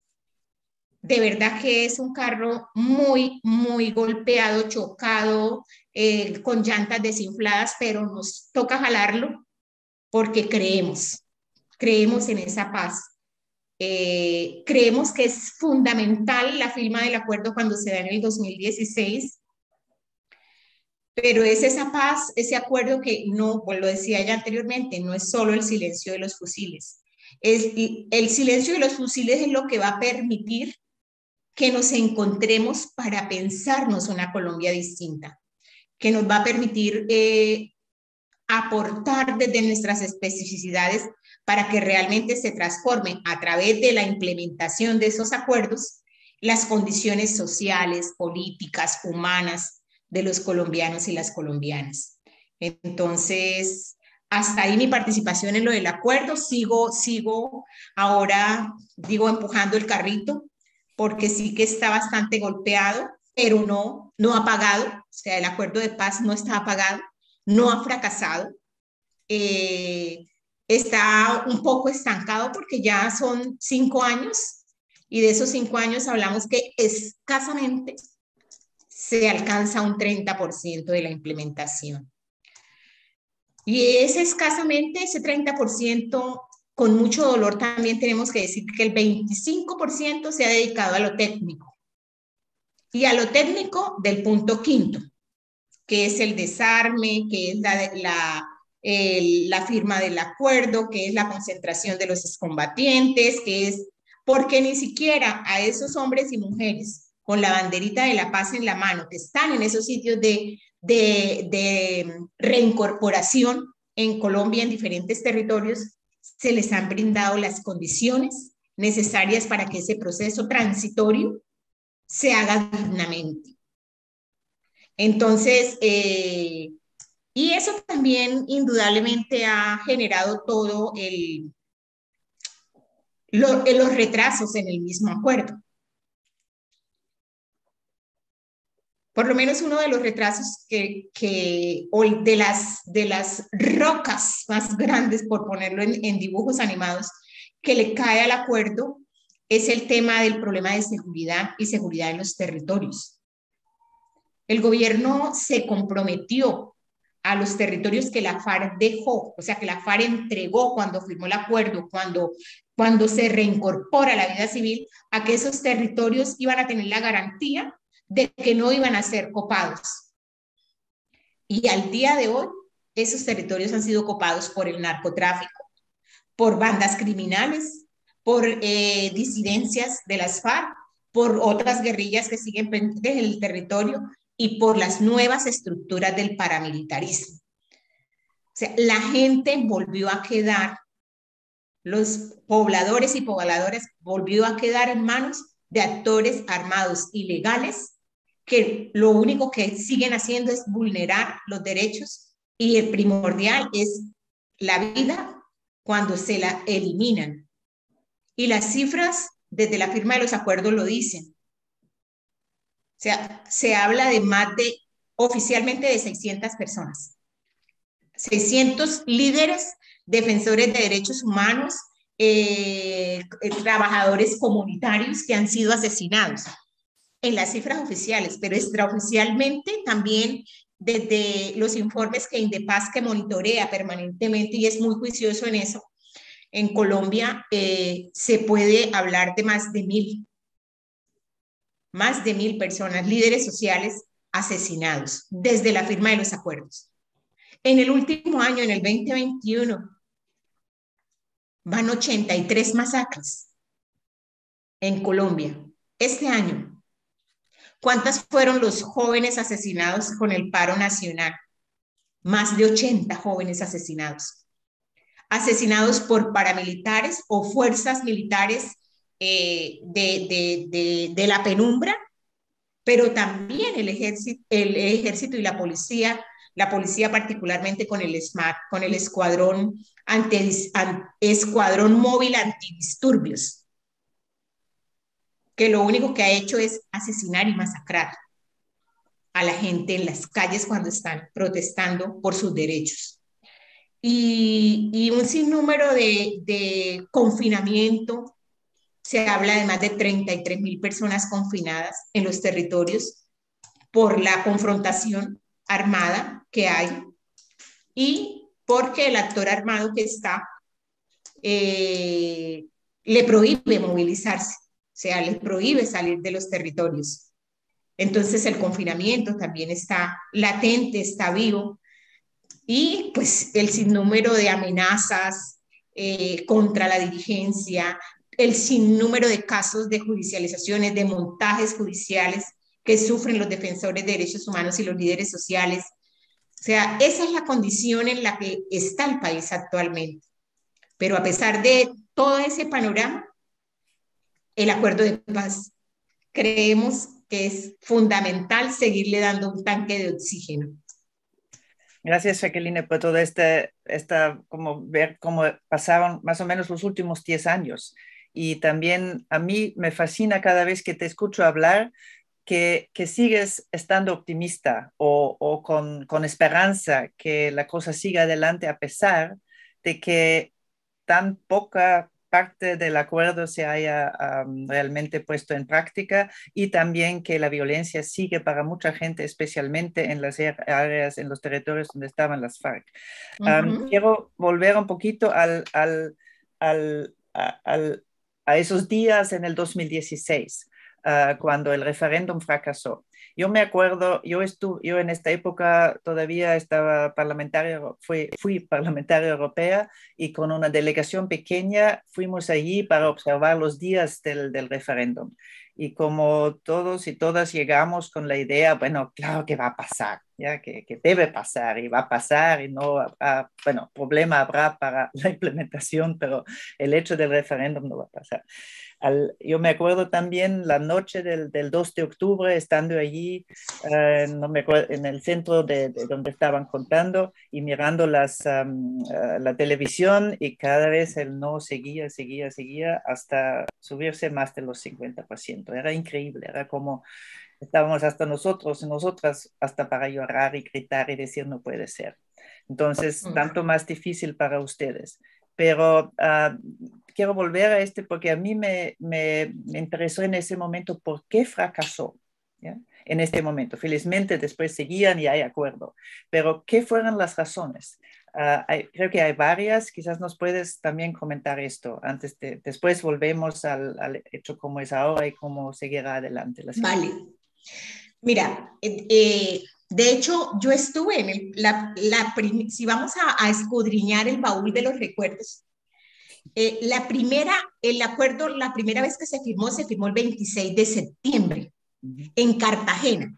de verdad que es un carro muy, muy golpeado, chocado, eh, con llantas desinfladas, pero nos toca jalarlo porque creemos, creemos en esa paz. Eh, creemos que es fundamental la firma del acuerdo cuando se da en el dos mil dieciséis, pero es esa paz, ese acuerdo que no, pues lo decía ya anteriormente, no es solo el silencio de los fusiles. Es, el silencio de los fusiles es lo que va a permitir que nos encontremos para pensarnos una Colombia distinta, que nos va a permitir eh, aportar desde nuestras especificidades para que realmente se transformen a través de la implementación de esos acuerdos las condiciones sociales, políticas, humanas de los colombianos y las colombianas. Entonces, hasta ahí mi participación en lo del acuerdo. Sigo, sigo ahora, digo, empujando el carrito, porque sí que está bastante golpeado, pero no, no ha apagado. O sea, el acuerdo de paz no está apagado, no ha fracasado. Eh, está un poco estancado porque ya son cinco años y de esos cinco años hablamos que escasamente se alcanza un treinta por ciento de la implementación. Y ese escasamente, ese treinta por ciento, con mucho dolor también tenemos que decir que el veinticinco por ciento se ha dedicado a lo técnico. Y a lo técnico del punto quinto, que es el desarme, que es la, la, el, la firma del acuerdo, que es la concentración de los excombatientes, que es porque ni siquiera a esos hombres y mujeres con la banderita de la paz en la mano, que están en esos sitios de, de, de reincorporación en Colombia, en diferentes territorios, se les han brindado las condiciones necesarias para que ese proceso transitorio se haga dignamente. Entonces, eh, y eso también indudablemente ha generado todo el, lo, los retrasos en el mismo acuerdo. Por lo menos uno de los retrasos que, que o de las, de las rocas más grandes, por ponerlo en, en dibujos animados, que le cae al acuerdo es el tema del problema de seguridad y seguridad en los territorios. El gobierno se comprometió a los territorios que la FARC dejó, o sea, que la FARC entregó cuando firmó el acuerdo, cuando, cuando se reincorpora a la vida civil, a que esos territorios iban a tener la garantía de que no iban a ser copados. Y al día de hoy, esos territorios han sido copados por el narcotráfico, por bandas criminales, por eh, disidencias de las FARC, por otras guerrillas que siguen pendientes en el territorio y por las nuevas estructuras del paramilitarismo. O sea, la gente volvió a quedar, los pobladores y pobladoras volvió a quedar en manos de actores armados ilegales que lo único que siguen haciendo es vulnerar los derechos y el primordial es la vida cuando se la eliminan. Y las cifras desde la firma de los acuerdos lo dicen. O sea, se habla de más de, oficialmente de seiscientas personas. seiscientos líderes, defensores de derechos humanos, eh, eh, trabajadores comunitarios que han sido asesinados en las cifras oficiales, pero extraoficialmente también desde los informes que Indepaz, que monitorea permanentemente y es muy juicioso en eso, en Colombia eh, se puede hablar de más de mil, más de mil personas, líderes sociales asesinados desde la firma de los acuerdos. En el último año, en el veinte veintiuno, van ochenta y tres masacres en Colombia. Este año, ¿cuántas fueron los jóvenes asesinados con el paro nacional? Más de ochenta jóvenes asesinados. Asesinados por paramilitares o fuerzas militares eh, de, de, de, de la penumbra, pero también el ejército, el ejército y la policía, la policía particularmente con el SMAT, con el escuadrón, ante, an, escuadrón móvil antidisturbios, que lo único que ha hecho es asesinar y masacrar a la gente en las calles cuando están protestando por sus derechos. Y, y un sinnúmero de, de confinamiento. Se habla de más de treinta y tres mil personas confinadas en los territorios por la confrontación armada que hay y porque el actor armado que está eh, le prohíbe movilizarse, o sea, le prohíbe salir de los territorios. Entonces el confinamiento también está latente, está vivo, y pues el sinnúmero de amenazas eh, contra la dirigencia, el sinnúmero de casos de judicializaciones, de montajes judiciales que sufren los defensores de derechos humanos y los líderes sociales. O sea, esa es la condición en la que está el país actualmente. Pero a pesar de todo ese panorama, el acuerdo de paz, creemos que es fundamental seguirle dando un tanque de oxígeno. Gracias, Jacqueline, por todo este, esta, como ver cómo pasaron más o menos los últimos diez años. Y también a mí me fascina cada vez que te escucho hablar que, que sigues estando optimista o, o con, con esperanza que la cosa siga adelante a pesar de que tan poca parte del acuerdo se haya um, realmente puesto en práctica, y también que la violencia sigue para mucha gente, especialmente en las áreas, en los territorios donde estaban las FARC. Um, uh-huh. Quiero volver un poquito al, al, al, a, al, a esos días en el dos mil dieciséis, uh, cuando el referéndum fracasó. Yo me acuerdo, yo, estuve, yo en esta época todavía estaba parlamentaria, fui, fui parlamentaria europea, y con una delegación pequeña fuimos allí para observar los días del, del referéndum. Y como todos y todas llegamos con la idea, bueno, claro que va a pasar, ¿ya? Que, que debe pasar y va a pasar, y no habrá, bueno, problema habrá para la implementación, pero el hecho del referéndum no va a pasar. Al, yo me acuerdo también la noche del, del dos de octubre, estando allí, eh, no me acuerdo, en el centro de, de donde estaban contando y mirando las, um, uh, la televisión, y cada vez el no seguía, seguía, seguía hasta subirse más de los cincuenta por ciento. Era increíble, era como estábamos hasta nosotros, nosotras, hasta para llorar y gritar y decir no puede ser. Entonces, tanto más difícil para ustedes. Pero uh, quiero volver a este porque a mí me, me, me interesó en ese momento por qué fracasó, ¿ya? En este momento. Felizmente después seguían y hay acuerdo. Pero ¿qué fueron las razones? Uh, hay, creo que hay varias. Quizás nos puedes también comentar esto. Antes de, después volvemos al, al hecho como es ahora y cómo seguirá adelante la situación. Vale. Mira, eh, eh, de hecho, yo estuve en el, la, la si vamos a, a escudriñar el baúl de los recuerdos, eh, la primera, el acuerdo, la primera vez que se firmó, se firmó el veintiséis de septiembre, uh-huh, en Cartagena.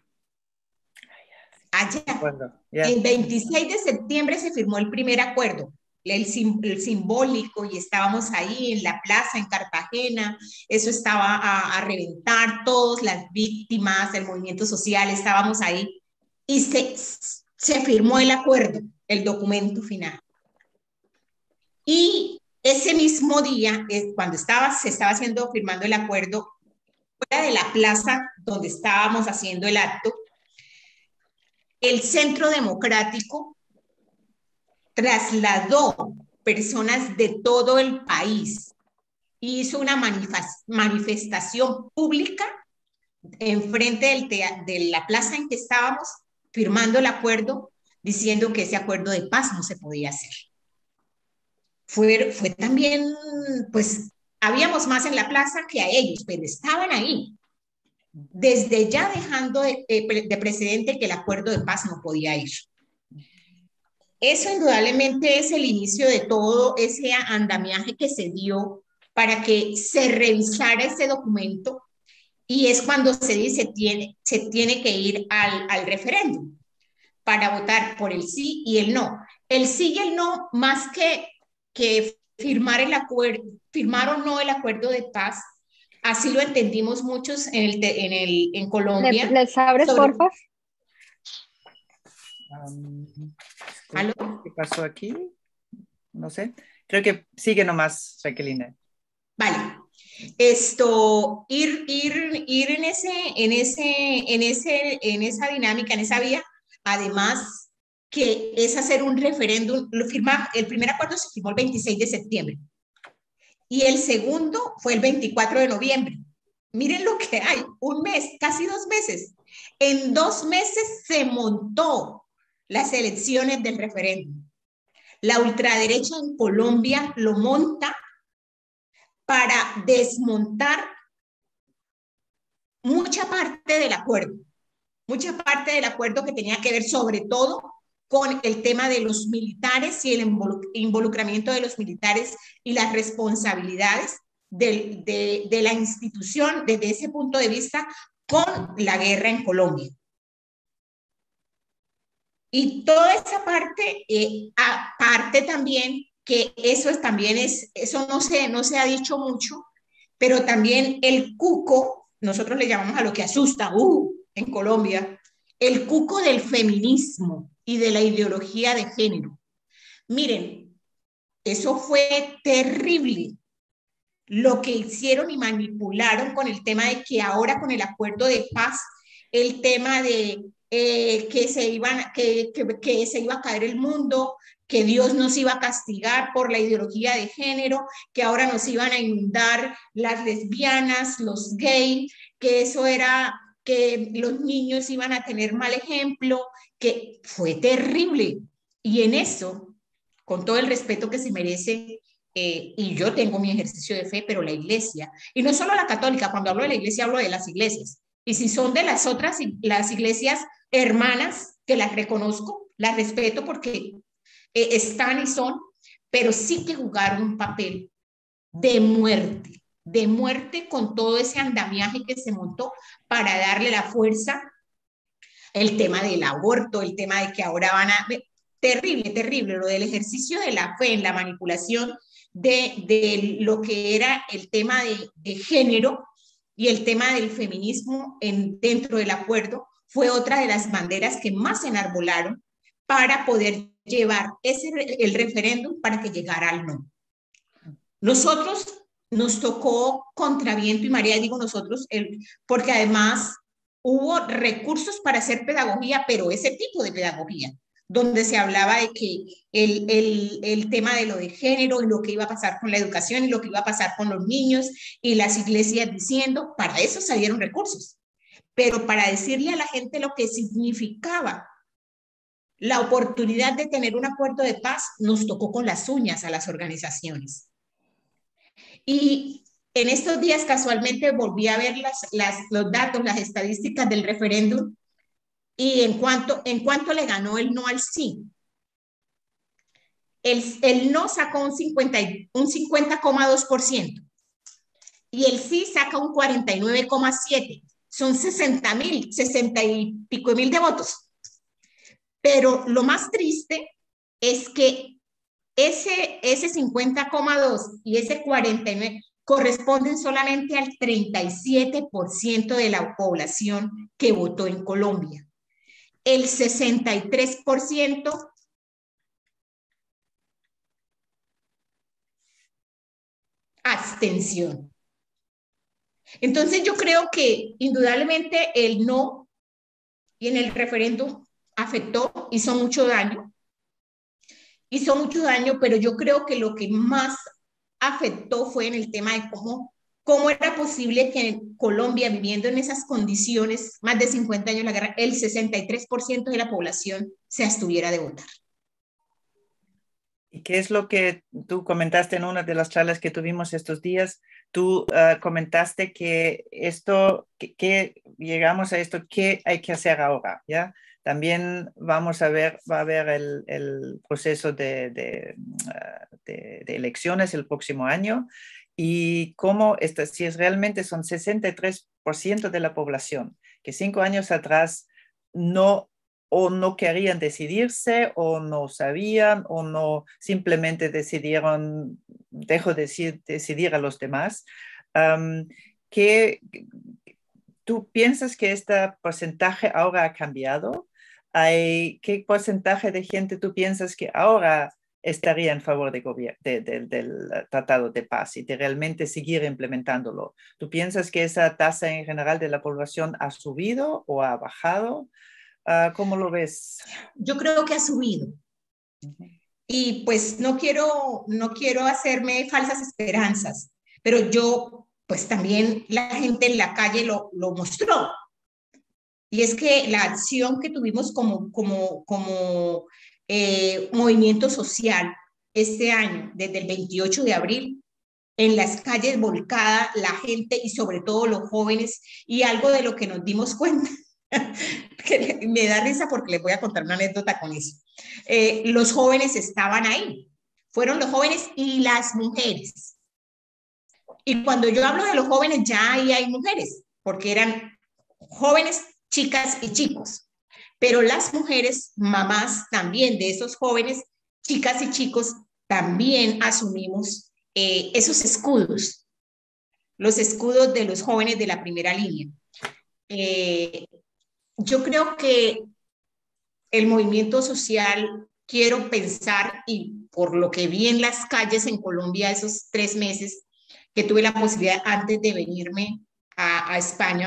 Allá, bueno, yeah. El veintiséis de septiembre se firmó el primer acuerdo, el, el simbólico, y estábamos ahí en la plaza en Cartagena. Eso estaba a, a reventar, todas las víctimas, el movimiento social, estábamos ahí, y se, se firmó el acuerdo, el documento final. Y ese mismo día, cuando estaba, se estaba haciendo, firmando el acuerdo, fuera de la plaza donde estábamos haciendo el acto, el Centro Democrático trasladó personas de todo el país, hizo una manifestación pública enfrente del de la plaza en que estábamos firmando el acuerdo, diciendo que ese acuerdo de paz no se podía hacer. Fue, fue también, pues, habíamos más en la plaza que a ellos, pero estaban ahí, desde ya dejando de, de, de precedente que el acuerdo de paz no podía ir. Eso indudablemente es el inicio de todo ese andamiaje que se dio para que se revisara ese documento, y es cuando se dice tiene, se tiene que ir al, al referéndum para votar por el sí y el no. El sí y el no, más que, que firmar, el acuerdo, firmar o no el acuerdo de paz, así lo entendimos muchos en, el, en, el, en Colombia. ¿Les abres, sobre... porfa? Um, ¿Qué pasó aquí? No sé. Creo que sigue nomás, Jacqueline. Vale. Esto, ir, ir, ir en, ese, en, ese, en, ese, en esa dinámica, en esa vía, además que es hacer un referéndum. Lo firma, el primer acuerdo se firmó el veintiséis de septiembre y el segundo fue el veinticuatro de noviembre. Miren lo que hay, un mes, casi dos meses. En dos meses se montó las elecciones del referéndum. La ultraderecha en Colombia lo monta para desmontar mucha parte del acuerdo, mucha parte del acuerdo que tenía que ver sobre todo con el tema de los militares y el involucramiento de los militares y las responsabilidades de, de, de la institución desde ese punto de vista con la guerra en Colombia. Y toda esa parte, eh, aparte también, que eso es, también es, eso no se, no se ha dicho mucho, pero también el cuco, nosotros le llamamos a lo que asusta, uh, en Colombia, el cuco del feminismo y de la ideología de género. Miren, eso fue terrible lo que hicieron y manipularon con el tema de que ahora con el acuerdo de paz, el tema de eh, que, se iban, que, que, que se iba a caer el mundo, que Dios nos iba a castigar por la ideología de género, que ahora nos iban a inundar las lesbianas, los gays, que eso era, que los niños iban a tener mal ejemplo, que fue terrible. Y en eso, con todo el respeto que se merece, eh, y yo tengo mi ejercicio de fe, pero la iglesia, y no solo la católica, cuando hablo de la iglesia hablo de las iglesias, y si son de las otras, las iglesias hermanas, que las reconozco, las respeto porque eh, están y son, pero sí que jugaron un papel de muerte, de muerte con todo ese andamiaje que se montó para darle la fuerza, el tema del aborto, el tema de que ahora van a... Terrible, terrible, lo del ejercicio de la fe en la manipulación de, de lo que era el tema de, de género y el tema del feminismo en, dentro del acuerdo fue otra de las banderas que más se enarbolaron para poder llevar ese, el referéndum para que llegara al no. Nosotros nos tocó contra viento y marea, digo nosotros, el, porque además hubo recursos para hacer pedagogía, pero ese tipo de pedagogía, donde se hablaba de que el, el, el tema de lo de género y lo que iba a pasar con la educación y lo que iba a pasar con los niños y las iglesias diciendo, para eso salieron recursos, pero para decirle a la gente lo que significaba la oportunidad de tener un acuerdo de paz, nos tocó con las uñas a las organizaciones. Y en estos días casualmente volví a ver las, las, los datos, las estadísticas del referéndum y en cuanto, en cuanto le ganó el no al sí. El, el no sacó un cincuenta coma dos por ciento y el sí saca un cuarenta y nueve coma siete por ciento. Son sesenta mil, sesenta y pico mil de votos. Pero lo más triste es que ese, ese cincuenta coma dos y ese cuarenta y nueve corresponden solamente al treinta y siete por ciento de la población que votó en Colombia. El sesenta y tres por ciento abstención. Entonces yo creo que indudablemente el no y en el referéndum afectó, hizo mucho daño, hizo mucho daño, pero yo creo que lo que más afectó fue en el tema de cómo, cómo era posible que en Colombia, viviendo en esas condiciones, más de cincuenta años de la guerra, el sesenta y tres por ciento de la población se abstuviera de votar. ¿Y qué es lo que tú comentaste en una de las charlas que tuvimos estos días? Tú uh, comentaste que esto, que, que llegamos a esto, ¿qué hay que hacer ahora? ¿Ya? También vamos a ver, va a haber el, el proceso de, de, uh, de, de elecciones el próximo año y cómo, esta, si es realmente son sesenta y tres por ciento de la población, que cinco años atrás no o no querían decidirse, o no sabían, o no simplemente decidieron, dejo de decir, decidir a los demás. Um, ¿qué, ¿Tú piensas que este porcentaje ahora ha cambiado? Hay, ¿Qué porcentaje de gente tú piensas que ahora estaría en favor de de, de, del Tratado de Paz y de realmente seguir implementándolo? ¿Tú piensas que esa tasa en general de la población ha subido o ha bajado? Uh, ¿Cómo lo ves? Yo creo que ha subido. Uh-huh. Y pues no quiero, no quiero hacerme falsas esperanzas, pero yo, pues también la gente en la calle lo, lo mostró. Y es que la acción que tuvimos como, como, como eh, movimiento social este año, desde el veintiocho de abril, en las calles volcada la gente y sobre todo los jóvenes, y algo de lo que nos dimos cuenta, que me da risa porque les voy a contar una anécdota con eso. Eh, los jóvenes estaban ahí, fueron los jóvenes y las mujeres. Y cuando yo hablo de los jóvenes, ya ahí hay mujeres, porque eran jóvenes, chicas y chicos. Pero las mujeres, mamás también de esos jóvenes, chicas y chicos, también asumimos eh, esos escudos, los escudos de los jóvenes de la primera línea. Eh, yo creo que el movimiento social, quiero pensar, y por lo que vi en las calles en Colombia esos tres meses que tuve la posibilidad antes de venirme a, a España,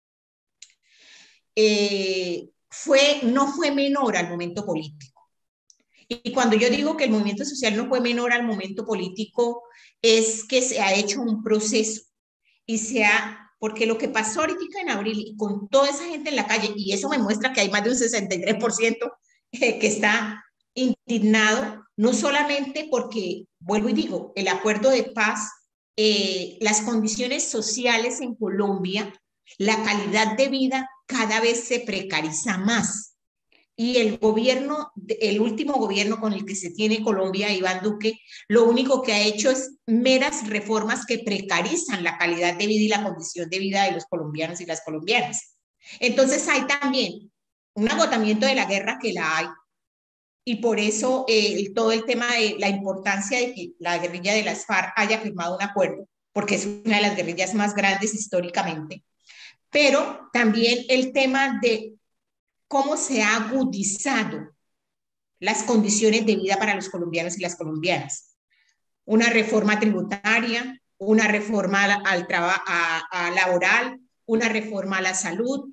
eh, fue, no fue menor al momento político. Y cuando yo digo que el movimiento social no fue menor al momento político, es que se ha hecho un proceso y se ha, porque lo que pasó ahorita en abril con toda esa gente en la calle, y eso me muestra que hay más de un sesenta y tres por ciento que está indignado, no solamente porque, vuelvo y digo, el acuerdo de paz, eh, las condiciones sociales en Colombia, la calidad de vida cada vez se precariza más. Y el gobierno, el último gobierno con el que se tiene Colombia, Iván Duque, lo único que ha hecho es meras reformas que precarizan la calidad de vida y la condición de vida de los colombianos y las colombianas. Entonces hay también un agotamiento de la guerra, que la hay, y por eso eh, todo el tema de la importancia de que la guerrilla de las FARC haya firmado un acuerdo, porque es una de las guerrillas más grandes históricamente, pero también el tema de cómo se ha agudizado las condiciones de vida para los colombianos y las colombianas. Una reforma tributaria, una reforma al, al trabajo laboral, una reforma a la salud,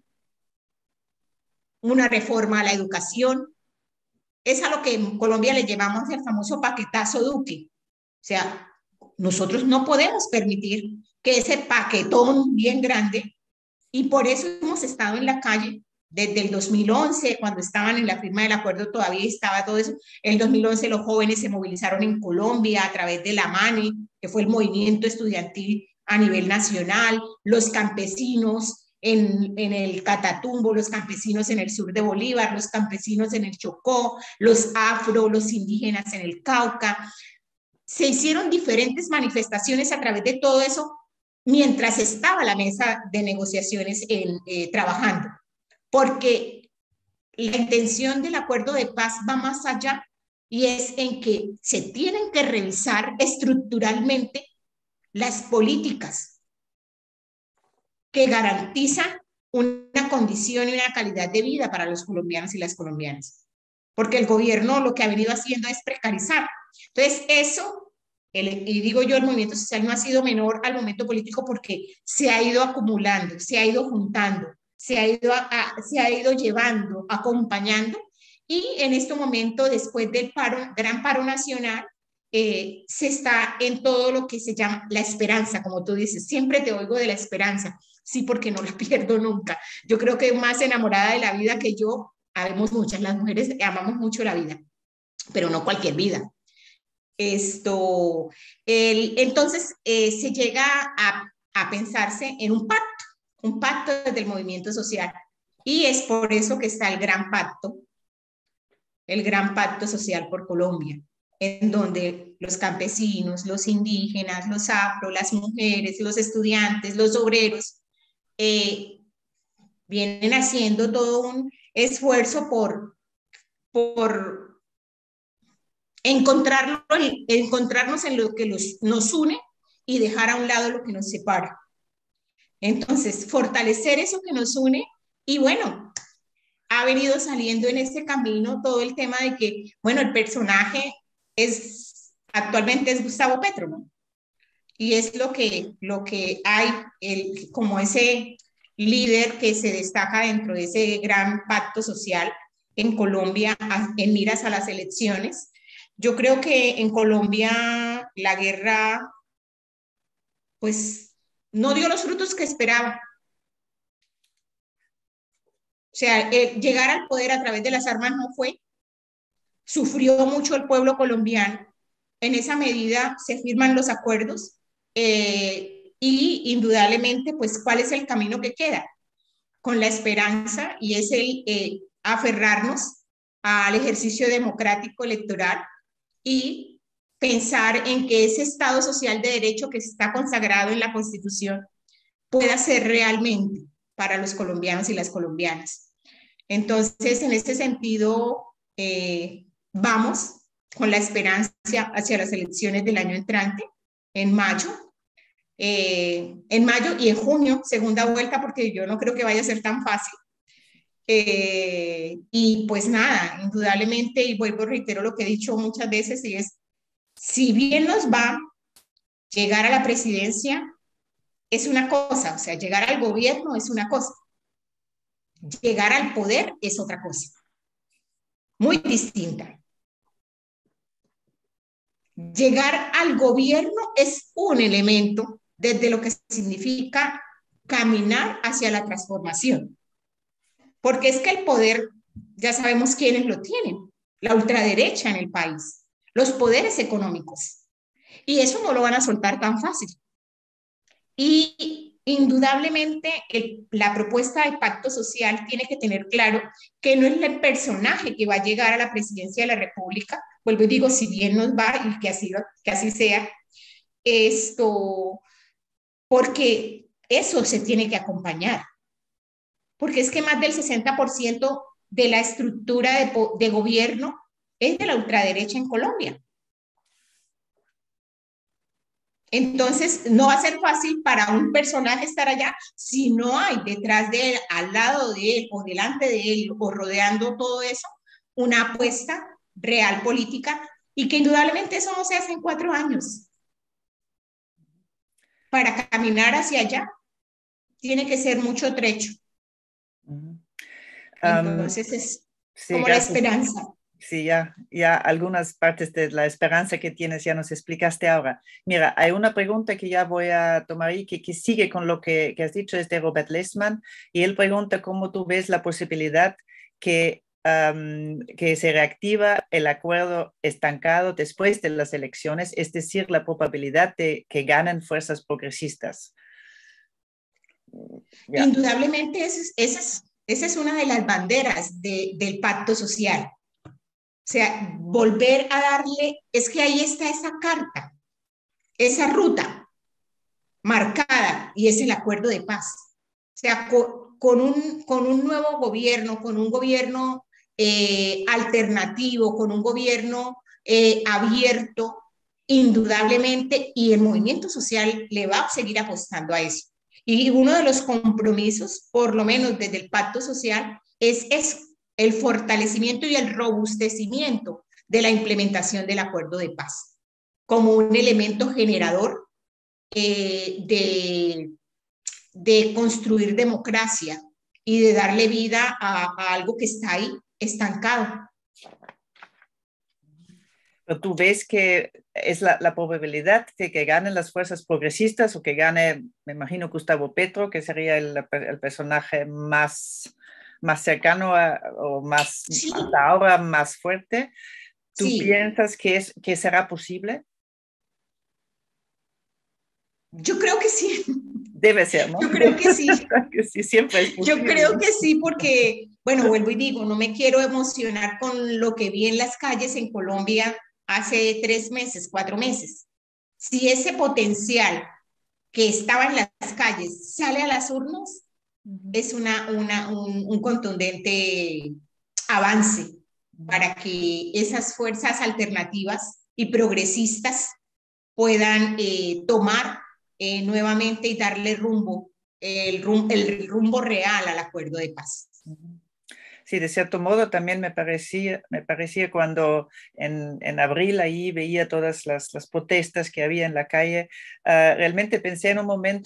una reforma a la educación. Es a lo que en Colombia le llamamos el famoso paquetazo Duque. O sea, nosotros no podemos permitir que ese paquetón bien grande, y por eso hemos estado en la calle desde el dos mil once, cuando estaban en la firma del acuerdo, todavía estaba todo eso. En el dos mil once los jóvenes se movilizaron en Colombia a través de la MANE, que fue el movimiento estudiantil a nivel nacional, los campesinos en, en el Catatumbo, los campesinos en el sur de Bolívar, los campesinos en el Chocó, los afro, los indígenas en el Cauca. Se hicieron diferentes manifestaciones a través de todo eso mientras estaba la mesa de negociaciones en, eh, trabajando. Porque la intención del acuerdo de paz va más allá, y es en que se tienen que revisar estructuralmente las políticas que garantizan una condición y una calidad de vida para los colombianos y las colombianas. Porque el gobierno lo que ha venido haciendo es precarizar. Entonces, eso, el, y digo yo, el movimiento social no ha sido menor al momento político porque se ha ido acumulando, se ha ido juntando, se ha ido, a, a, se ha ido llevando, acompañando, y en este momento, después del paro, gran paro nacional, eh, se está en todo lo que se llama la esperanza, como tú dices, siempre te oigo de la esperanza, sí, porque no la pierdo nunca. Yo creo que más enamorada de la vida que yo, habemos muchas, las mujeres amamos mucho la vida, pero no cualquier vida. Esto, el, entonces eh, se llega a, a pensarse en un pacto, un pacto desde el movimiento social, y es por eso que está el gran pacto, el gran pacto social por Colombia, en donde los campesinos, los indígenas, los afro, las mujeres, los estudiantes, los obreros, eh, vienen haciendo todo un esfuerzo por, por encontrarlo, encontrarnos en lo que los, nos une y dejar a un lado lo que nos separa. Entonces, fortalecer eso que nos une, y bueno, ha venido saliendo en este camino todo el tema de que, bueno, el personaje es, actualmente es Gustavo Petro, ¿no? Y es lo que, lo que hay, el, como ese líder que se destaca dentro de ese gran pacto social en Colombia en miras a las elecciones. Yo creo que en Colombia la guerra, pues, no dio los frutos que esperaba. O sea, eh, llegar al poder a través de las armas no fue, sufrió mucho el pueblo colombiano. En esa medida se firman los acuerdos eh, y indudablemente, pues, ¿cuál es el camino que queda? Con la esperanza, y es el eh, aferrarnos al ejercicio democrático electoral y pensar en que ese Estado social de derecho que está consagrado en la Constitución pueda ser realmente para los colombianos y las colombianas. Entonces, en este sentido, eh, vamos con la esperanza hacia las elecciones del año entrante, en mayo, eh, en mayo y en junio, segunda vuelta, porque yo no creo que vaya a ser tan fácil. Eh, y pues nada, indudablemente, y vuelvo, reitero lo que he dicho muchas veces, y es, si bien nos va, llegar a la presidencia es una cosa, o sea, llegar al gobierno es una cosa, llegar al poder es otra cosa, muy distinta. Llegar al gobierno es un elemento desde lo que significa caminar hacia la transformación. Porque es que el poder, ya sabemos quiénes lo tienen, la ultraderecha en el país, los poderes económicos. Y eso no lo van a soltar tan fácil. Y indudablemente el, la propuesta de pacto social tiene que tener claro que no es el personaje que va a llegar a la presidencia de la República, vuelvo y digo, si bien nos va y que así, que así sea, esto, porque eso se tiene que acompañar. Porque es que más del sesenta por ciento de la estructura de, de gobierno es de la ultraderecha en Colombia. Entonces, no va a ser fácil para un personaje estar allá si no hay detrás de él, al lado de él o delante de él o rodeando todo eso, una apuesta real política y que indudablemente eso no se hace en cuatro años. Para caminar hacia allá tiene que ser mucho trecho. Uh-huh. Entonces um, es sí, como gracias. La esperanza. Sí, ya, ya algunas partes de la esperanza que tienes ya nos explicaste ahora. Mira, hay una pregunta que ya voy a tomar y que, que sigue con lo que, que has dicho, es de Robert Lessman, y él pregunta cómo tú ves la posibilidad que, um, que se reactiva el acuerdo estancado después de las elecciones, es decir, la probabilidad de que ganen fuerzas progresistas. Yeah. Indudablemente, esa es, esa, es, esa es una de las banderas de, del pacto social. O sea, volver a darle, es que ahí está esa carta, esa ruta marcada, y es el acuerdo de paz. O sea, con, con, un, con un nuevo gobierno, con un gobierno eh, alternativo, con un gobierno eh, abierto, indudablemente, y el movimiento social le va a seguir apostando a eso. Y uno de los compromisos, por lo menos desde el pacto social, es eso, el fortalecimiento y el robustecimiento de la implementación del acuerdo de paz, como un elemento generador eh, de, de construir democracia y de darle vida a, a algo que está ahí estancado. Pero tú ves que es la, la probabilidad de que ganen las fuerzas progresistas o que gane, me imagino, Gustavo Petro, que sería el, el personaje más, más cercano a, o más, sí. hasta ahora más fuerte. ¿Tú sí. piensas que, es, que será posible? Yo creo que sí. Debe ser, ¿no? Yo creo que sí. que sí, siempre es posible. Yo creo que sí, porque, bueno, vuelvo y digo, no me quiero emocionar con lo que vi en las calles en Colombia hace tres meses, cuatro meses. Si ese potencial que estaba en las calles sale a las urnas, uh-huh. es una, una, un, un contundente avance uh-huh. para que esas fuerzas alternativas y progresistas puedan eh, tomar eh, nuevamente y darle rumbo, el, rum, el rumbo real al acuerdo de paz. Uh-huh. Sí, de cierto modo también me parecía, me parecía cuando en, en abril ahí veía todas las, las protestas que había en la calle, uh, realmente pensé en un momento,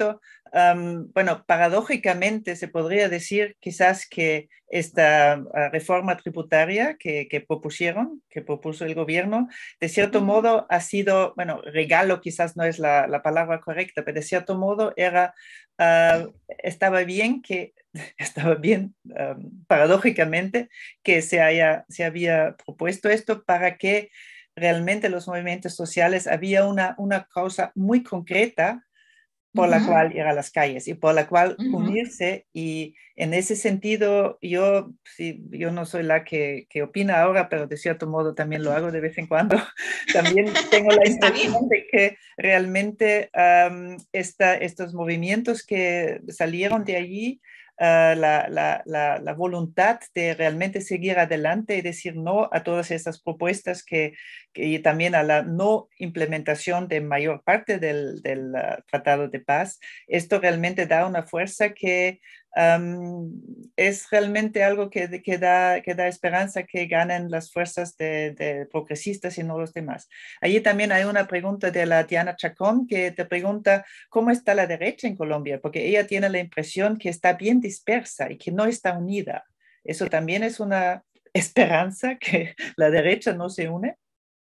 Um, bueno, paradójicamente se podría decir quizás que esta uh, reforma tributaria que, que propusieron, que propuso el gobierno, de cierto modo ha sido, bueno, regalo quizás no es la, la palabra correcta, pero de cierto modo era, uh, estaba bien que, estaba bien um, paradójicamente que se, haya, se había propuesto esto para que realmente los movimientos sociales había una, una causa muy concreta por la uh-huh. cual ir a las calles y por la cual uh-huh. unirse, y en ese sentido yo, sí, yo no soy la que, que opina ahora, pero de cierto modo también lo hago de vez en cuando, también tengo la impresión de que realmente um, esta, estos movimientos que salieron de allí, Uh, la, la, la, la voluntad de realmente seguir adelante y decir no a todas estas propuestas que, que, y también a la no implementación de mayor parte del, del uh, Tratado de Paz, esto realmente da una fuerza que um, es realmente algo que, que, da, que da esperanza que ganen las fuerzas de, de progresistas y no los demás. Allí también hay una pregunta de la Diana Chacón que te pregunta cómo está la derecha en Colombia, porque ella tiene la impresión que está bien dispersa y que no está unida. ¿Eso también es una esperanza, que la derecha no se une?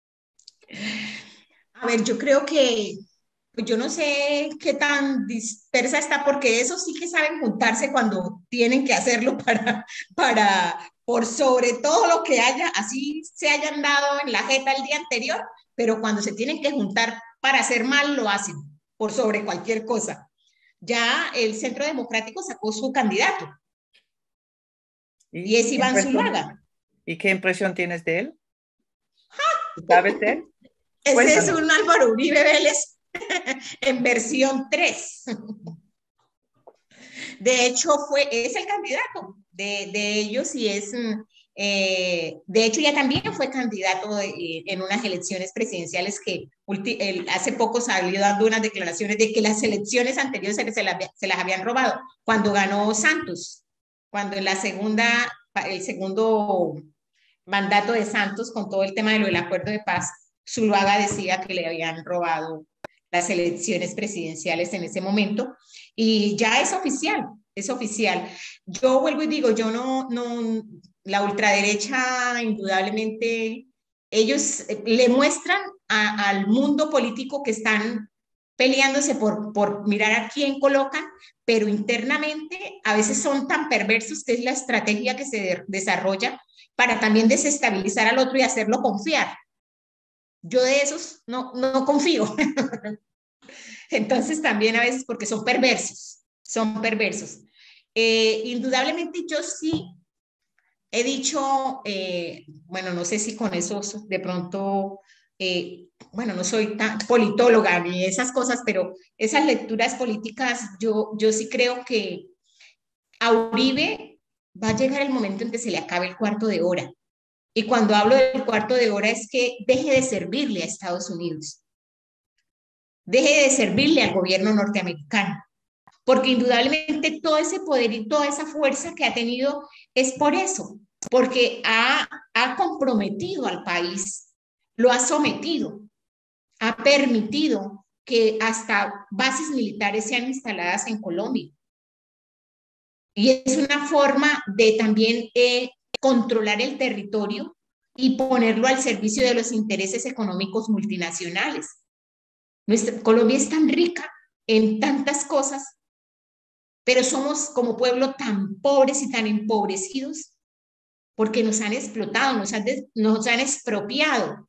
A ver, yo creo que, pues yo no sé qué tan dispersa está, porque eso sí que saben juntarse cuando tienen que hacerlo para, para, por sobre todo lo que haya, así se hayan dado en la jeta el día anterior, pero cuando se tienen que juntar para hacer mal, lo hacen, por sobre cualquier cosa. Ya el Centro Democrático sacó su candidato, y, y es Iván Zuluaga. ¿Y qué impresión tienes de él? ¿Sabes de él? Ese Cuéntanos. Es un Álvaro Uribe Vélez en versión tres. De hecho, fue, es el candidato de, de ellos y es, eh, de hecho, ya también fue candidato de, en unas elecciones presidenciales que ulti, el, hace poco salió dando unas declaraciones de que las elecciones anteriores se, se, las, se las habían robado cuando ganó Santos, cuando en la segunda, el segundo mandato de Santos con todo el tema de lo del acuerdo de paz, Zuluaga decía que le habían robado las elecciones presidenciales en ese momento, y ya es oficial, es oficial. Yo vuelvo y digo, yo no, no, la ultraderecha indudablemente, ellos le muestran a, al mundo político que están peleándose por, por mirar a quién colocan, pero internamente a veces son tan perversos que es la estrategia que se de, desarrolla para también desestabilizar al otro y hacerlo confiar. Yo de esos no, no confío. Entonces también a veces porque son perversos, son perversos. Eh, indudablemente yo sí he dicho, eh, bueno, no sé si con eso de pronto, eh, bueno, no soy tan politóloga ni esas cosas, pero esas lecturas políticas, yo, yo sí creo que a Uribe va a llegar el momento en que se le acabe el cuarto de hora. Y cuando hablo del cuarto de hora es que deje de servirle a Estados Unidos, deje de servirle al gobierno norteamericano, porque indudablemente todo ese poder y toda esa fuerza que ha tenido es por eso, porque ha, ha comprometido al país, lo ha sometido, ha permitido que hasta bases militares sean instaladas en Colombia. Y es una forma de también eh, controlar el territorio y ponerlo al servicio de los intereses económicos multinacionales. Nuestra, Colombia es tan rica en tantas cosas, pero somos como pueblo tan pobres y tan empobrecidos porque nos han explotado, nos han, des, nos han expropiado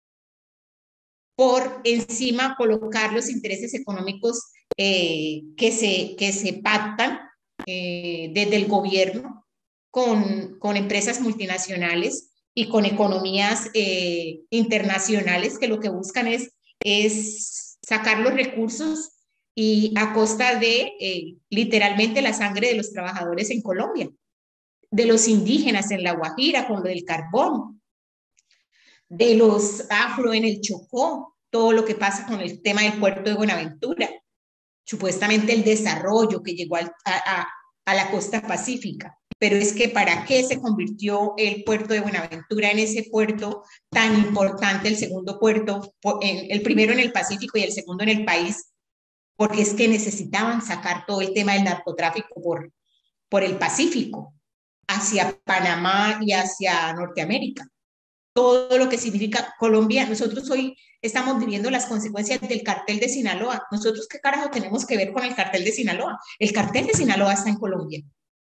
por encima colocar los intereses económicos eh, que, se, que se pactan eh, desde el gobierno con, con empresas multinacionales y con economías eh, internacionales que lo que buscan es, es sacar los recursos y a costa de eh, literalmente la sangre de los trabajadores en Colombia, de los indígenas en La Guajira con lo del carbón, de los afro en el Chocó, todo lo que pasa con el tema del puerto de Buenaventura, supuestamente el desarrollo que llegó al, a, a, a la costa pacífica. Pero es que ¿para qué se convirtió el puerto de Buenaventura en ese puerto tan importante, el segundo puerto, el primero en el Pacífico y el segundo en el país? porque es que necesitaban sacar todo el tema del narcotráfico por, por el Pacífico, hacia Panamá y hacia Norteamérica. Todo lo que significa Colombia, nosotros hoy estamos viviendo las consecuencias del cartel de Sinaloa. Nosotros, ¿qué carajo tenemos que ver con el cartel de Sinaloa? El cartel de Sinaloa está en Colombia.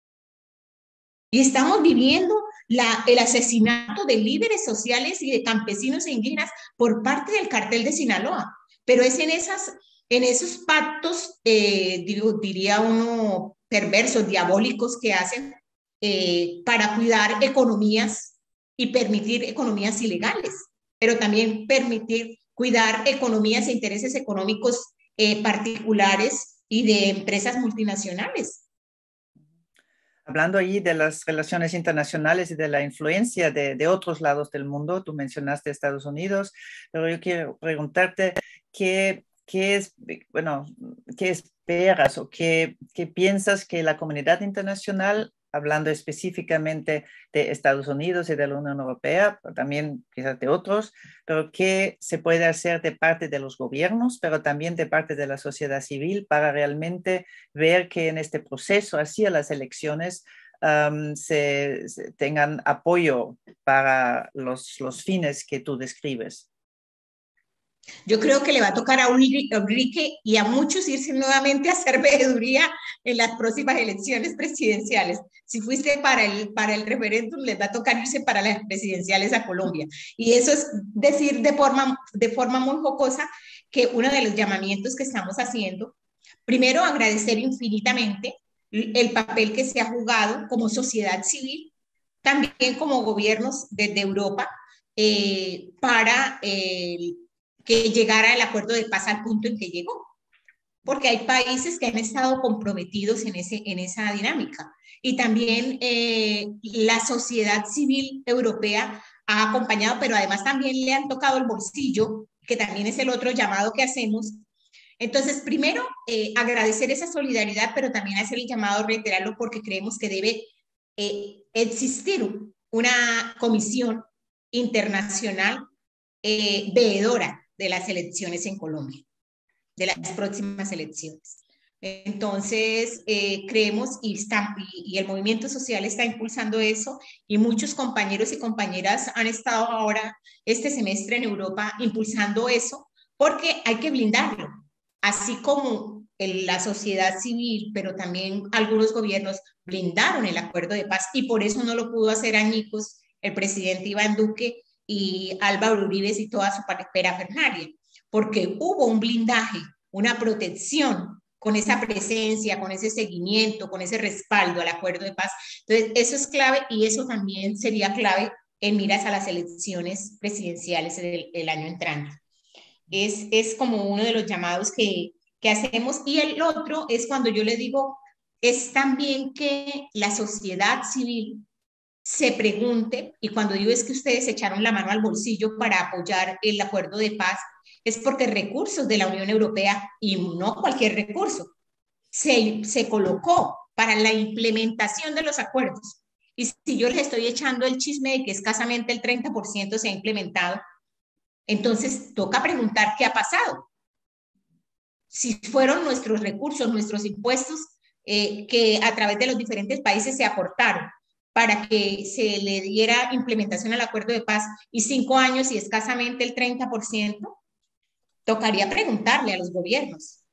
Y estamos viviendo la, el asesinato de líderes sociales y de campesinos e indígenas por parte del cartel de Sinaloa. Pero es en, esas, en esos pactos, eh, digo, diría uno, perversos, diabólicos que hacen eh, para cuidar economías y permitir economías ilegales, pero también permitir cuidar economías e intereses económicos eh, particulares y de empresas multinacionales. Hablando allí de las relaciones internacionales y de la influencia de, de otros lados del mundo, tú mencionaste Estados Unidos, pero yo quiero preguntarte qué, qué es, bueno, qué esperas o qué, qué piensas que la comunidad internacional, hablando específicamente de Estados Unidos y de la Unión Europea, pero también quizás de otros, pero qué se puede hacer de parte de los gobiernos, pero también de parte de la sociedad civil para realmente ver que en este proceso hacia las elecciones um, se, se tengan apoyo para los, los fines que tú describes. Yo creo que le va a tocar a Ulrike y a muchos irse nuevamente a hacer veeduría en las próximas elecciones presidenciales. Si fuiste para el, para el referéndum, les va a tocar irse para las presidenciales a Colombia. Y eso es decir de forma, de forma muy jocosa que uno de los llamamientos que estamos haciendo, primero agradecer infinitamente el papel que se ha jugado como sociedad civil, también como gobiernos desde Europa, eh, para eh, que llegara el acuerdo de paz al punto en que llegó, porque hay países que han estado comprometidos en, ese, en esa dinámica. Y también eh, la sociedad civil europea ha acompañado, pero además también le han tocado el bolsillo, que también es el otro llamado que hacemos. Entonces, primero, eh, agradecer esa solidaridad, pero también hacer el llamado, reiterarlo, porque creemos que debe eh, existir una comisión internacional eh, veedora de las elecciones en Colombia, de las próximas elecciones. Entonces, eh, creemos y, está, y, y el movimiento social está impulsando eso, y muchos compañeros y compañeras han estado ahora este semestre en Europa impulsando eso, porque hay que blindarlo, así como el, la sociedad civil, pero también algunos gobiernos blindaron el acuerdo de paz, y por eso no lo pudo hacer añicos el presidente Iván Duque y Álvaro Uribe y toda su parafernalia, porque hubo un blindaje, una protección con esa presencia, con ese seguimiento, con ese respaldo al acuerdo de paz. Entonces, eso es clave, y eso también sería clave en miras a las elecciones presidenciales del, del año entrante. Es, es como uno de los llamados que, que hacemos. Y el otro es cuando yo le digo, es también que la sociedad civil se pregunte, y cuando digo es que ustedes echaron la mano al bolsillo para apoyar el acuerdo de paz, es porque recursos de la Unión Europea, y no cualquier recurso, se, se colocó para la implementación de los acuerdos. Y si yo les estoy echando el chisme de que escasamente el treinta por ciento se ha implementado, entonces toca preguntar qué ha pasado. Si fueron nuestros recursos, nuestros impuestos, eh, que a través de los diferentes países se aportaron para que se le diera implementación al acuerdo de paz, y cinco años y escasamente el treinta por ciento, tocaría preguntarle a los gobiernos.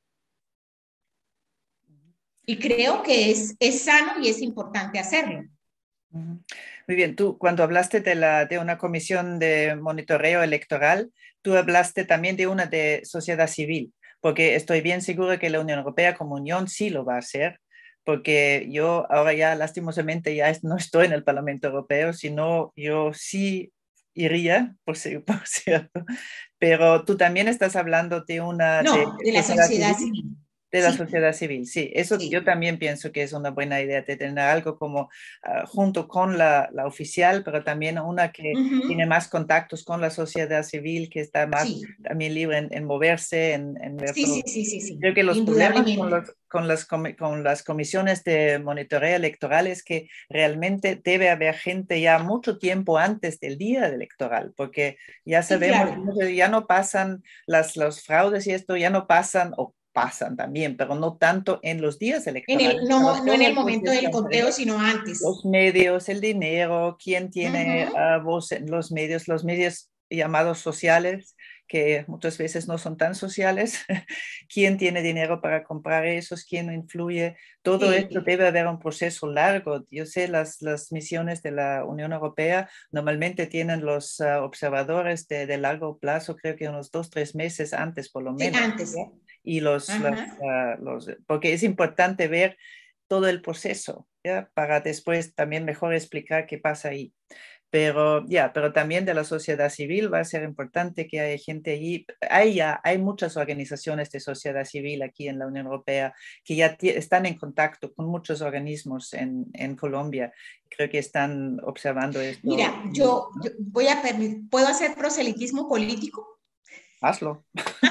Y creo que es, es sano y es importante hacerlo. Muy bien, tú cuando hablaste de, la, de una comisión de monitoreo electoral, tú hablaste también de una de sociedad civil, porque estoy bien seguro que la Unión Europea como unión sí lo va a hacer, porque yo ahora ya lastimosamente ya no estoy en el Parlamento Europeo, sino yo sí iría, por, por cierto, pero tú también estás hablando de una... No, de, de la sociedad, sociedad civil. civil. De la Sí. sociedad civil, sí. Eso sí. Yo también pienso que es una buena idea de tener algo como uh, junto con la, la oficial, pero también una que uh-huh. tiene más contactos con la sociedad civil, que está más sí. también libre en, en moverse, en, en ver sí, todo. Sí, sí, sí, sí. Creo que los problemas con, los, con, las, con las comisiones de monitoreo electoral es que realmente debe haber gente ya mucho tiempo antes del día electoral, porque ya sabemos, sí, claro. ya no pasan las, los fraudes y esto, ya no pasan, o pasan también, pero no tanto en los días En electorales. el, no, no en el Todo momento del proceso conteo, alrededor. sino antes. Los medios, el dinero, quién tiene Ujú. uh, voz en los medios, los medios llamados sociales, que muchas veces no son tan sociales, quién tiene dinero para comprar esos, quién influye. Todo esto Sí, debe haber un proceso largo. Yo sé, las, las misiones de la Unión Europea normalmente tienen los uh, observadores de, de largo plazo, creo que unos dos, tres meses antes por lo sí, menos. antes. ¿Ya? Y los, los, Ajá. uh, los, porque es importante ver todo el proceso, ¿ya? Para después también mejor explicar qué pasa ahí. Pero ya, pero también de la sociedad civil va a ser importante que haya gente allí. Hay ya, hay muchas organizaciones de sociedad civil aquí en la Unión Europea que ya están en contacto con muchos organismos en, en Colombia. Creo que están observando esto. Mira, yo, yo voy a permitir, ¿puedo hacer proselitismo político? Hazlo.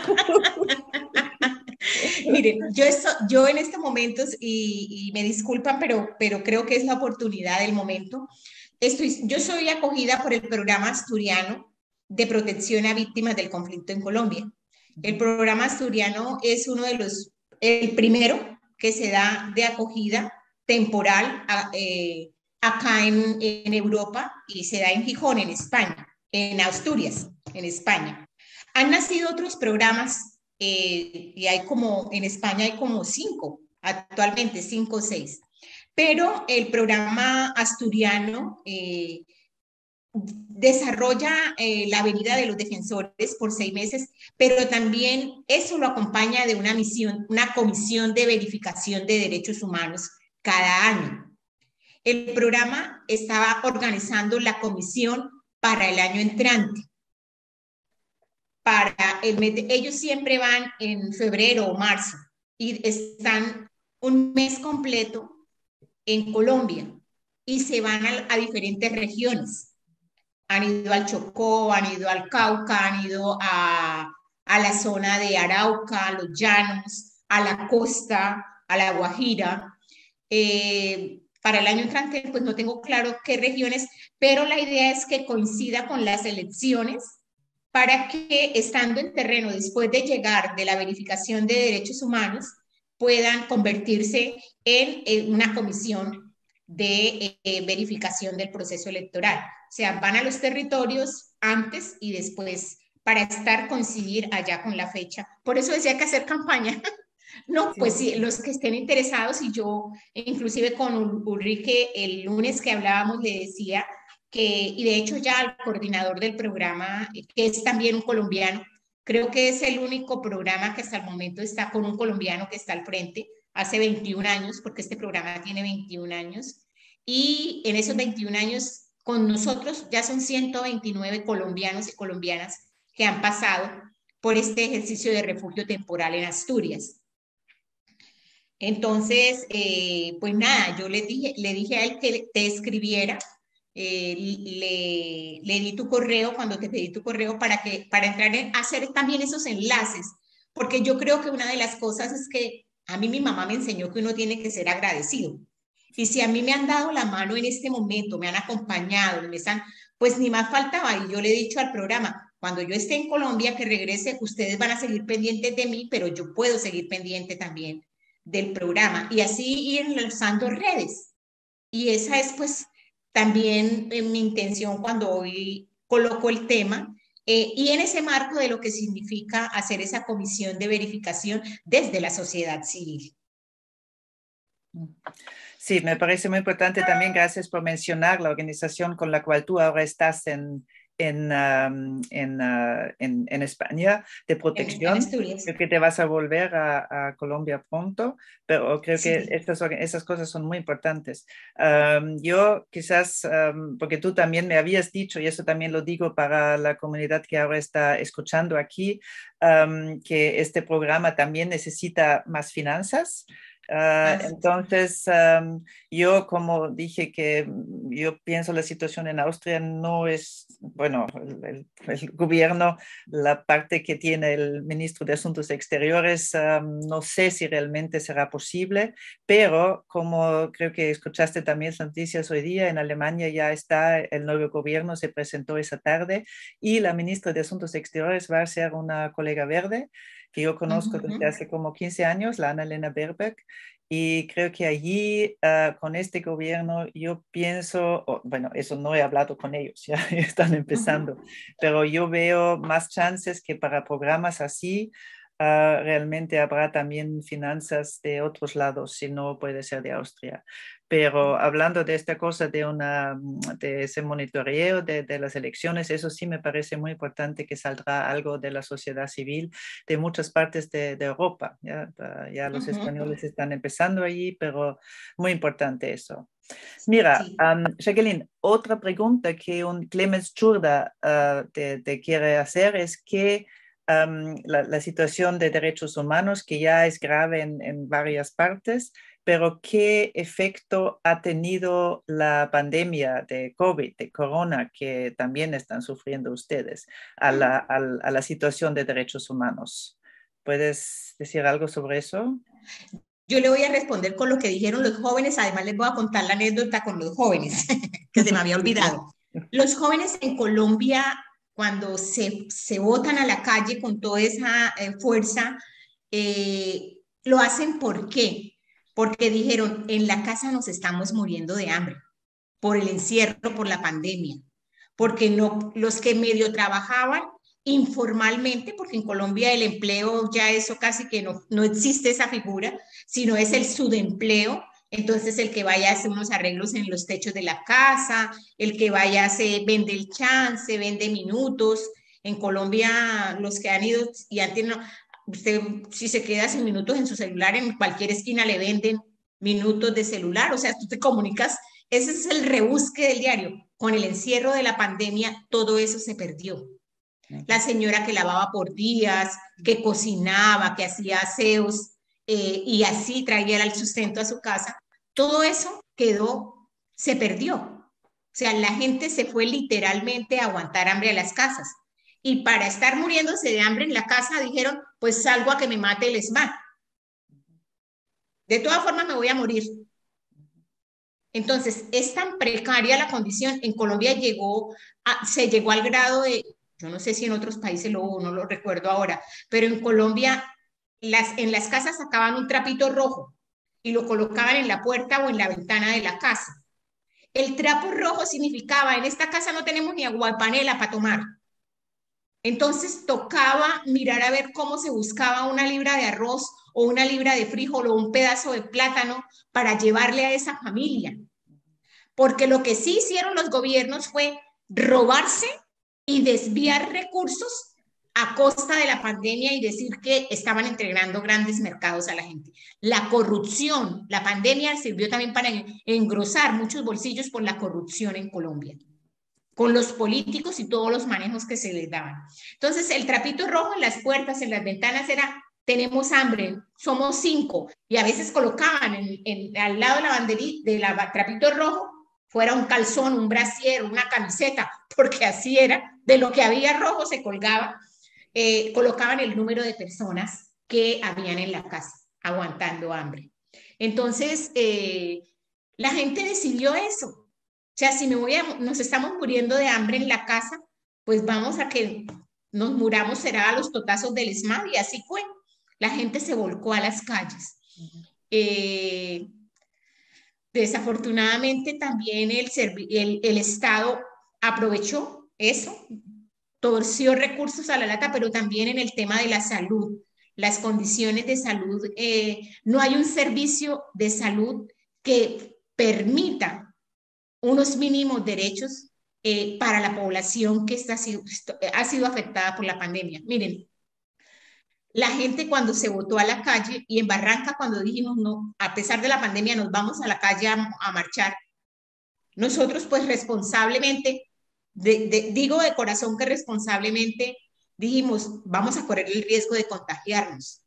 Miren, yo, esto, yo en este momento, y, y me disculpan, pero, pero creo que es la oportunidad del momento, estoy, yo soy acogida por el programa asturiano de protección a víctimas del conflicto en Colombia. El programa asturiano es uno de los, el primero que se da de acogida temporal a, eh, acá en, en Europa y se da en Gijón, en España, en Asturias, en España. Han nacido otros programas eh, y hay como, en España hay como cinco, actualmente cinco o seis. Pero el programa asturiano eh, desarrolla eh, la Avenida de los Defensores por seis meses, pero también eso lo acompaña de una misión, una comisión de verificación de derechos humanos cada año. El programa estaba organizando la comisión para el año entrante. Para el mes de, ellos siempre van en febrero o marzo y están un mes completo en Colombia y se van a, a diferentes regiones. Han ido al Chocó, han ido al Cauca, han ido a, a la zona de Arauca, a los llanos, a la costa, a la Guajira. Eh, para el año entrante, pues no tengo claro qué regiones, pero la idea es que coincida con las elecciones para que, estando en terreno después de llegar de la verificación de derechos humanos, puedan convertirse en, en una comisión de eh, verificación del proceso electoral. O sea, van a los territorios antes y después para estar, coincidir allá con la fecha. Por eso decía que hacer campaña. No, pues sí, los que estén interesados, y yo inclusive con Ulrike el lunes que hablábamos le decía que, y de hecho ya al coordinador del programa, que es también un colombiano, creo que es el único programa que hasta el momento está con un colombiano que está al frente, hace veintiún años, porque este programa tiene veintiún años, y en esos veintiún años con nosotros ya son ciento veintinueve colombianos y colombianas que han pasado por este ejercicio de refugio temporal en Asturias. Entonces, eh, pues nada, yo le dije, le dije a él que te escribiera, eh, le, le di tu correo cuando te pedí tu correo para, que, para entrar en hacer también esos enlaces, porque yo creo que una de las cosas es que a mí mi mamá me enseñó que uno tiene que ser agradecido. Y si a mí me han dado la mano en este momento, me han acompañado, me están, pues ni más faltaba. Y yo le he dicho al programa, cuando yo esté en Colombia, que regrese, ustedes van a seguir pendientes de mí, pero yo puedo seguir pendiente también del programa y así ir lanzando redes. Y esa es pues también eh, mi intención cuando hoy coloco el tema eh, y en ese marco de lo que significa hacer esa comisión de verificación desde la sociedad civil. Sí, me parece muy importante también, gracias por mencionar la organización con la cual tú ahora estás en, en, um, en, uh, en, en España de protección. En, en Asturias. Creo que te vas a volver a, a Colombia pronto, pero creo Sí. que estas, esas cosas son muy importantes. Um, yo quizás, um, porque tú también me habías dicho, y eso también lo digo para la comunidad que ahora está escuchando aquí, um, que este programa también necesita más finanzas. Uh, ah, entonces, um, yo como dije que yo pienso la situación en Austria no es, bueno, el, el gobierno, la parte que tiene el ministro de Asuntos Exteriores, um, no sé si realmente será posible, pero como creo que escuchaste también las noticias hoy día, en Alemania ya está el nuevo gobierno, se presentó esa tarde y la ministra de Asuntos Exteriores va a ser una colega verde, que yo conozco Ujú. desde hace como quince años, la Annalena Baerbock, y creo que allí, uh, con este gobierno, yo pienso, oh, bueno, eso no he hablado con ellos, ya están empezando, Ujú. pero yo veo más chances que para programas así, uh, realmente habrá también finanzas de otros lados, si no puede ser de Austria. Pero hablando de esta cosa de, una, de ese monitoreo de, de las elecciones, eso sí me parece muy importante que saldrá algo de la sociedad civil de muchas partes de, de Europa. Ya, ya los españoles están empezando allí, pero muy importante eso. Mira, Sí. um, Jacqueline, otra pregunta que un Clemens Churda uh, te, te quiere hacer es que um, la, la situación de derechos humanos, que ya es grave en, en varias partes, pero ¿qué efecto ha tenido la pandemia de COVID, de corona, que también están sufriendo ustedes, a la, a, a la situación de derechos humanos? ¿Puedes decir algo sobre eso? Yo le voy a responder con lo que dijeron los jóvenes, además les voy a contar la anécdota con los jóvenes, que se me había olvidado. Los jóvenes en Colombia, cuando se, se botan a la calle con toda esa eh, fuerza, eh, lo hacen ¿por qué? Porque dijeron, en la casa nos estamos muriendo de hambre, por el encierro, por la pandemia, porque no, los que medio trabajaban informalmente, porque en Colombia el empleo ya eso casi que no, no existe esa figura, sino es el subempleo. Entonces el que vaya a hacer unos arreglos en los techos de la casa, el que vaya a hacer, vende el chance, vende minutos. En Colombia los que han ido y han tenido, usted si se queda sin minutos en su celular, en cualquier esquina le venden minutos de celular, o sea, tú te comunicas, ese es el rebusque del diario. Con el encierro de la pandemia, todo eso se perdió. La señora que lavaba por días, que cocinaba, que hacía aseos eh, y así traía el sustento a su casa, todo eso quedó, se perdió. O sea, la gente se fue literalmente a aguantar hambre a las casas. Y para estar muriéndose de hambre en la casa, dijeron, pues salgo a que me mate el ESMAD. De todas formas, me voy a morir. Entonces, es tan precaria la condición. En Colombia llegó a, se llegó al grado de, yo no sé si en otros países lo hubo, no lo recuerdo ahora, pero en Colombia las, en las casas sacaban un trapito rojo y lo colocaban en la puerta o en la ventana de la casa. El trapo rojo significaba, en esta casa no tenemos ni agua de panela para tomar. Entonces tocaba mirar a ver cómo se buscaba una libra de arroz o una libra de frijol o un pedazo de plátano para llevarle a esa familia. Porque lo que sí hicieron los gobiernos fue robarse y desviar recursos a costa de la pandemia y decir que estaban entregando grandes mercados a la gente. La corrupción, la pandemia sirvió también para engrosar muchos bolsillos por la corrupción en Colombia, con los políticos y todos los manejos que se les daban. Entonces, el trapito rojo en las puertas, en las ventanas era, tenemos hambre, somos cinco, y a veces colocaban en, en, al lado de la banderita, de la trapito rojo, fuera un calzón, un brasier, una camiseta, porque así era, de lo que había rojo se colgaba, eh, colocaban el número de personas que habían en la casa aguantando hambre. Entonces, eh, la gente decidió eso. O sea, si me voy a, nos estamos muriendo de hambre en la casa, pues vamos a que nos muramos, será a los totazos del ESMAD, y así fue. La gente se volcó a las calles. Eh, desafortunadamente también el, el, el Estado aprovechó eso, torció recursos a la lata, pero también en el tema de la salud, las condiciones de salud, eh, no hay un servicio de salud que permita unos mínimos derechos eh, para la población que está, ha sido afectada por la pandemia. Miren, la gente cuando se votó a la calle y en Barranca cuando dijimos no, a pesar de la pandemia nos vamos a la calle a, a marchar, nosotros pues responsablemente, de, de, digo de corazón que responsablemente dijimos vamos a correr el riesgo de contagiarnos.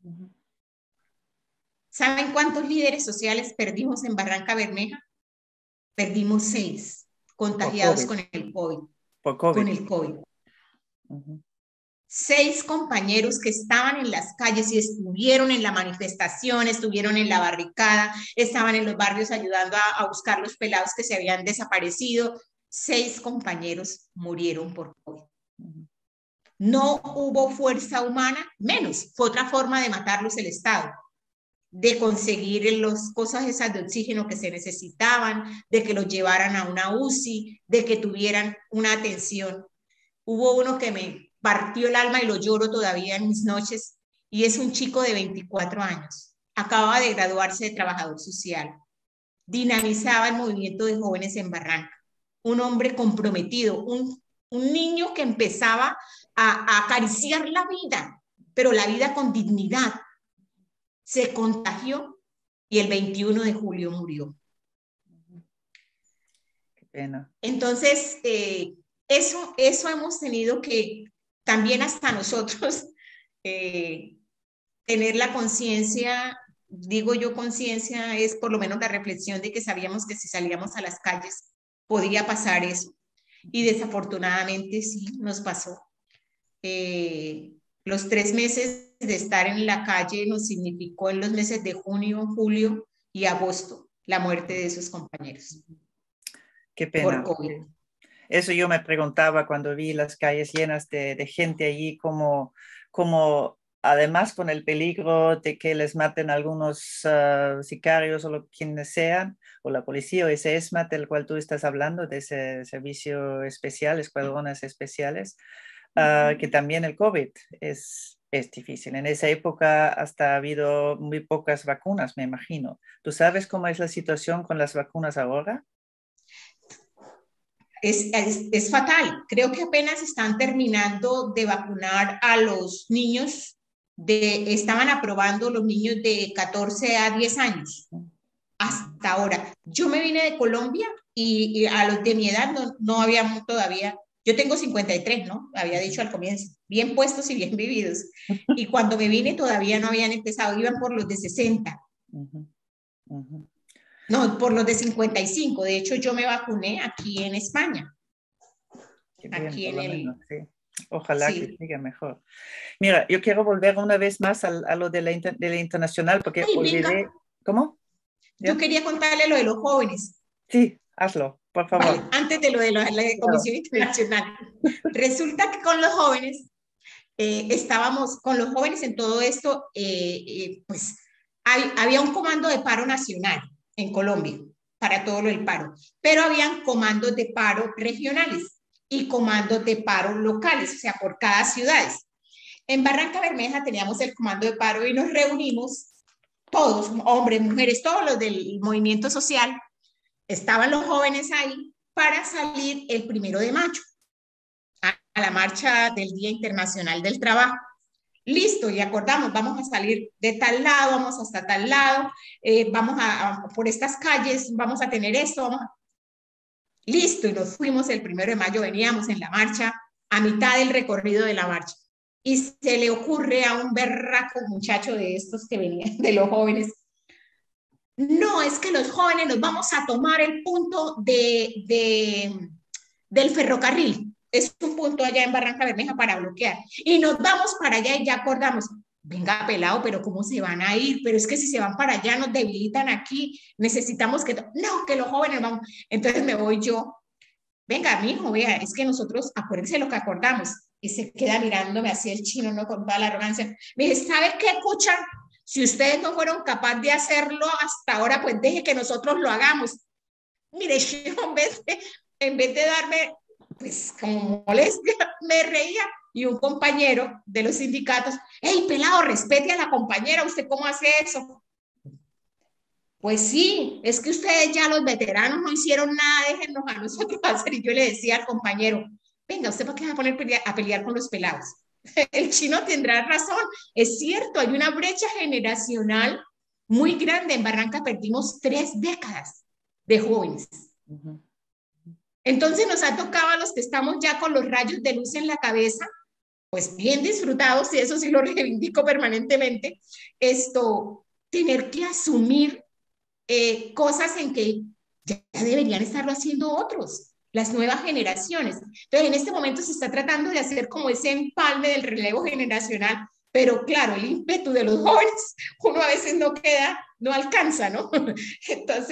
¿Saben cuántos líderes sociales perdimos en Barranca Bermeja? Perdimos seis contagiados con el COVID. Por COVID. Con el COVID. Uh-huh. Seis compañeros que estaban en las calles y estuvieron en la manifestación, estuvieron en la barricada, estaban en los barrios ayudando a, a buscar los pelados que se habían desaparecido. Seis compañeros murieron por COVID. Uh-huh. No hubo fuerza humana, menos, fue otra forma de matarlos el Estado, de conseguir las cosas esas de oxígeno que se necesitaban, de que los llevaran a una U C I, de que tuvieran una atención. Hubo uno que me partió el alma y lo lloro todavía en mis noches, y es un chico de veinticuatro años. Acababa de graduarse de trabajador social. Dinamizaba el movimiento de jóvenes en Barranca. Un hombre comprometido, un, un niño que empezaba a, a acariciar la vida, pero la vida con dignidad. Se contagió y el veintiuno de julio murió. Qué pena. Entonces, eh, eso, eso hemos tenido que también hasta nosotros eh, tener la conciencia, digo yo conciencia, es por lo menos la reflexión de que sabíamos que si salíamos a las calles podía pasar eso. Y desafortunadamente sí, nos pasó. Eh, los tres meses de estar en la calle nos significó en los meses de junio, julio y agosto la muerte de esos compañeros. Qué pena. Por COVID. Eso yo me preguntaba cuando vi las calles llenas de, de gente allí, como, como además con el peligro de que les maten algunos uh, sicarios o lo, quienes sean, o la policía o ese ESMAD del cual tú estás hablando, de ese servicio especial, escuadrones especiales, uh, que también el COVID es, es difícil. En esa época hasta ha habido muy pocas vacunas, me imagino. ¿Tú sabes cómo es la situación con las vacunas ahora? Es, es, es fatal. Creo que apenas están terminando de vacunar a los niños, de, estaban aprobando los niños de catorce a diez años. Hasta ahora. Yo me vine de Colombia y, y a los de mi edad no, no había todavía, yo tengo cincuenta y tres, ¿no? Había dicho al comienzo, bien puestos y bien vividos. Y cuando me vine todavía no habían empezado, iban por los de sesenta. Uh-huh. Uh-huh. No, por los de cincuenta y cinco. De hecho, yo me vacuné aquí en España. Qué bien, aquí en el... menos, sí. Ojalá sí. que siga mejor. Mira, yo quiero volver una vez más a, a lo de la, inter, de la internacional, porque Ay, olvidé... venga. ¿Cómo? ¿Ya? Yo quería contarle lo de los jóvenes. Sí, hazlo, por favor. Vale, antes de lo de la, la Comisión claro. Internacional. Resulta que con los jóvenes, eh, estábamos con los jóvenes en todo esto, eh, eh, pues hay, había un comando de paro nacional en Colombia para todo lo del paro, pero habían comandos de paro regionales y comandos de paro locales, o sea, por cada ciudad. En Barranca Bermeja teníamos el comando de paro y nos reunimos todos, hombres, mujeres, todos los del movimiento social, estaban los jóvenes ahí para salir el primero de mayo a, a la marcha del Día Internacional del Trabajo. Listo, y acordamos, vamos a salir de tal lado, vamos hasta tal lado, eh, vamos a, a por estas calles, vamos a tener esto, vamos a... Listo, y nos fuimos el primero de mayo, veníamos en la marcha, a mitad del recorrido de la marcha, y se le ocurre a un berraco muchacho de estos que venían, de los jóvenes, no, es que los jóvenes nos vamos a tomar el punto de, de, del ferrocarril. Es un punto allá en Barranca Bermeja para bloquear. Y nos vamos para allá y ya acordamos. Venga, pelado, pero ¿cómo se van a ir? Pero es que si se van para allá nos debilitan aquí. Necesitamos que... No, que los jóvenes vamos. Entonces me voy yo. Venga, mijo, vea, es que nosotros, acuérdense lo que acordamos. Y se queda mirándome así el chino, ¿no? Con toda la arrogancia. Me dice, ¿sabe qué, Cucha? Si ustedes no fueron capaces de hacerlo hasta ahora, pues deje que nosotros lo hagamos. Mire, yo en vez de, en vez de darme... pues como molestia, me reía, y un compañero de los sindicatos, hey, pelado, respete a la compañera, ¿usted cómo hace eso? Pues sí, es que ustedes ya los veteranos no hicieron nada, déjennos a nosotros hacer, y yo le decía al compañero, venga, ¿usted para qué va a poner a pelear con los pelados? El chino tendrá razón, es cierto, hay una brecha generacional muy grande, en Barranca perdimos tres décadas de jóvenes. Uh-huh. Entonces nos ha tocado a los que estamos ya con los rayos de luz en la cabeza, pues bien disfrutados, y eso sí lo reivindico permanentemente, esto, tener que asumir eh, cosas en que ya deberían estarlo haciendo otros, las nuevas generaciones. Entonces en este momento se está tratando de hacer como ese empalme del relevo generacional, pero claro, el ímpetu de los jóvenes, uno a veces no queda, no alcanza, ¿no? Entonces...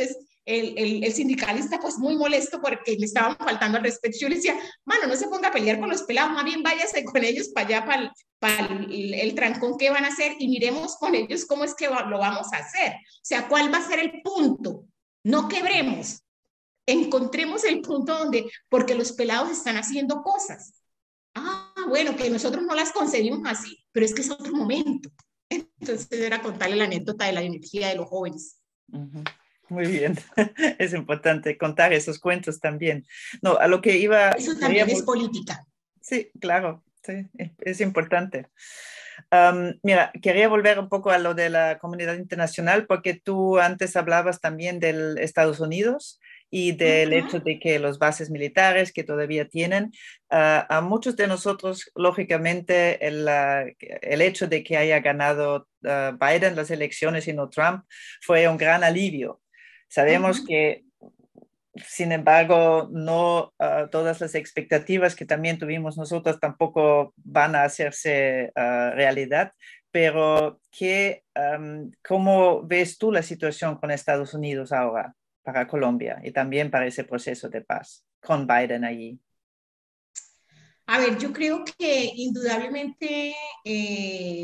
el, el, el sindicalista pues muy molesto porque le estaban faltando al respeto. Yo le decía, mano, no se ponga a pelear con los pelados, más bien váyase con ellos para allá, para el, para el, el trancón que van a hacer y miremos con ellos cómo es que va, lo vamos a hacer. O sea, ¿cuál va a ser el punto? No quebremos, encontremos el punto donde, porque los pelados están haciendo cosas. Ah, bueno, que nosotros no las concebimos así, pero es que es otro momento. Entonces era contarle la anécdota de la energía de los jóvenes. Uh-huh. Muy bien, es importante contar esos cuentos también. No, a lo que iba... Eso también queríamos... es política. Sí, claro, sí, es importante. Um, mira, quería volver un poco a lo de la comunidad internacional, porque tú antes hablabas también del Estados Unidos y del uh-huh. hecho de que los bases militares que todavía tienen, uh, a muchos de nosotros, lógicamente, el, uh, el hecho de que haya ganado uh, Biden las elecciones y no Trump fue un gran alivio. Sabemos uh-huh. que, sin embargo, no uh, todas las expectativas que también tuvimos nosotros tampoco van a hacerse uh, realidad, pero ¿qué, um, ¿cómo ves tú la situación con Estados Unidos ahora para Colombia y también para ese proceso de paz con Biden allí? A ver, yo creo que indudablemente eh,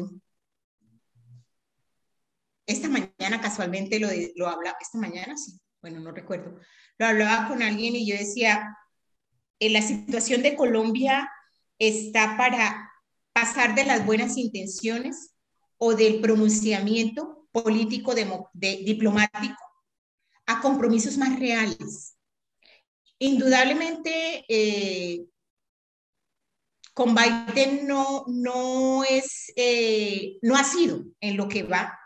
esta mañana casualmente lo, de, lo hablaba, esta mañana sí, bueno, no recuerdo, lo hablaba con alguien y yo decía, en la situación de Colombia está para pasar de las buenas intenciones o del pronunciamiento político de, de, diplomático a compromisos más reales. Indudablemente, eh, con Biden no, no, es, eh, no ha sido en lo que va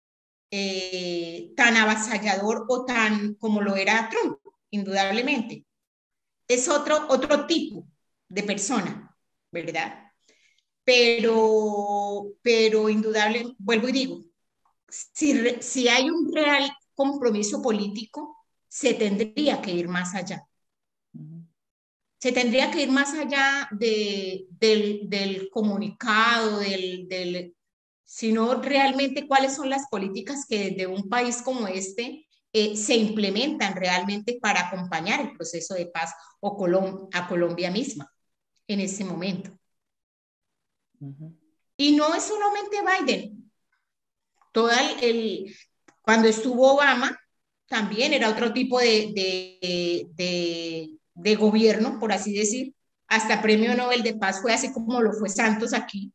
eh, tan avasallador o tan como lo era Trump, indudablemente. Es otro, otro tipo de persona, ¿verdad? Pero, pero indudable, vuelvo y digo, si, si hay un real compromiso político, se tendría que ir más allá. Uh-huh. Se tendría que ir más allá de, del, del comunicado, del, del, sino realmente cuáles son las políticas que desde un país como este eh, se implementan realmente para acompañar el proceso de paz o Colom- a Colombia misma en ese momento. Uh-huh. Y no es solamente Biden. Toda el, el, cuando estuvo Obama, también era otro tipo de, de, de, de gobierno, por así decir. Hasta premio Nobel de Paz fue así como lo fue Santos aquí.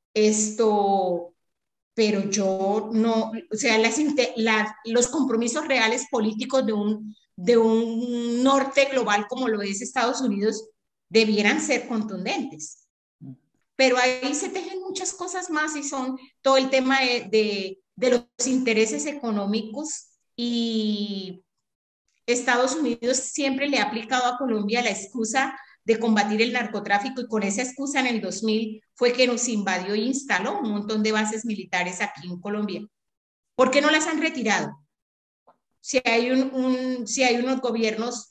Esto, pero yo no, o sea, las, la, los compromisos reales políticos de un, de un norte global como lo es Estados Unidos debieran ser contundentes. Pero ahí se tejen muchas cosas más y son todo el tema de, de, de los intereses económicos, y Estados Unidos siempre le ha aplicado a Colombia la excusa de combatir el narcotráfico, y con esa excusa en el dos mil fue que nos invadió e instaló un montón de bases militares aquí en Colombia. ¿Por qué no las han retirado? Si hay, un, un, si hay unos gobiernos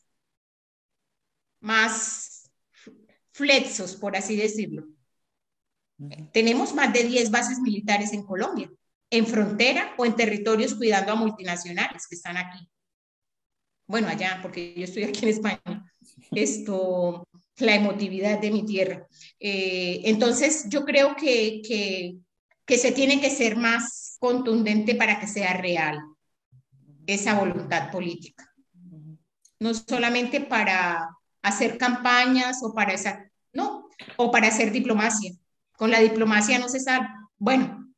más flexos, por así decirlo. Uh-huh. Tenemos más de diez bases militares en Colombia, en frontera o en territorios cuidando a multinacionales que están aquí. Bueno, allá, porque yo estoy aquí en España. Esto, la emotividad de mi tierra. Eh, entonces, yo creo que, que, que se tiene que ser más contundente para que sea real esa voluntad política. No solamente para hacer campañas o para esa, no, o para hacer diplomacia. Con la diplomacia no se sabe. Bueno,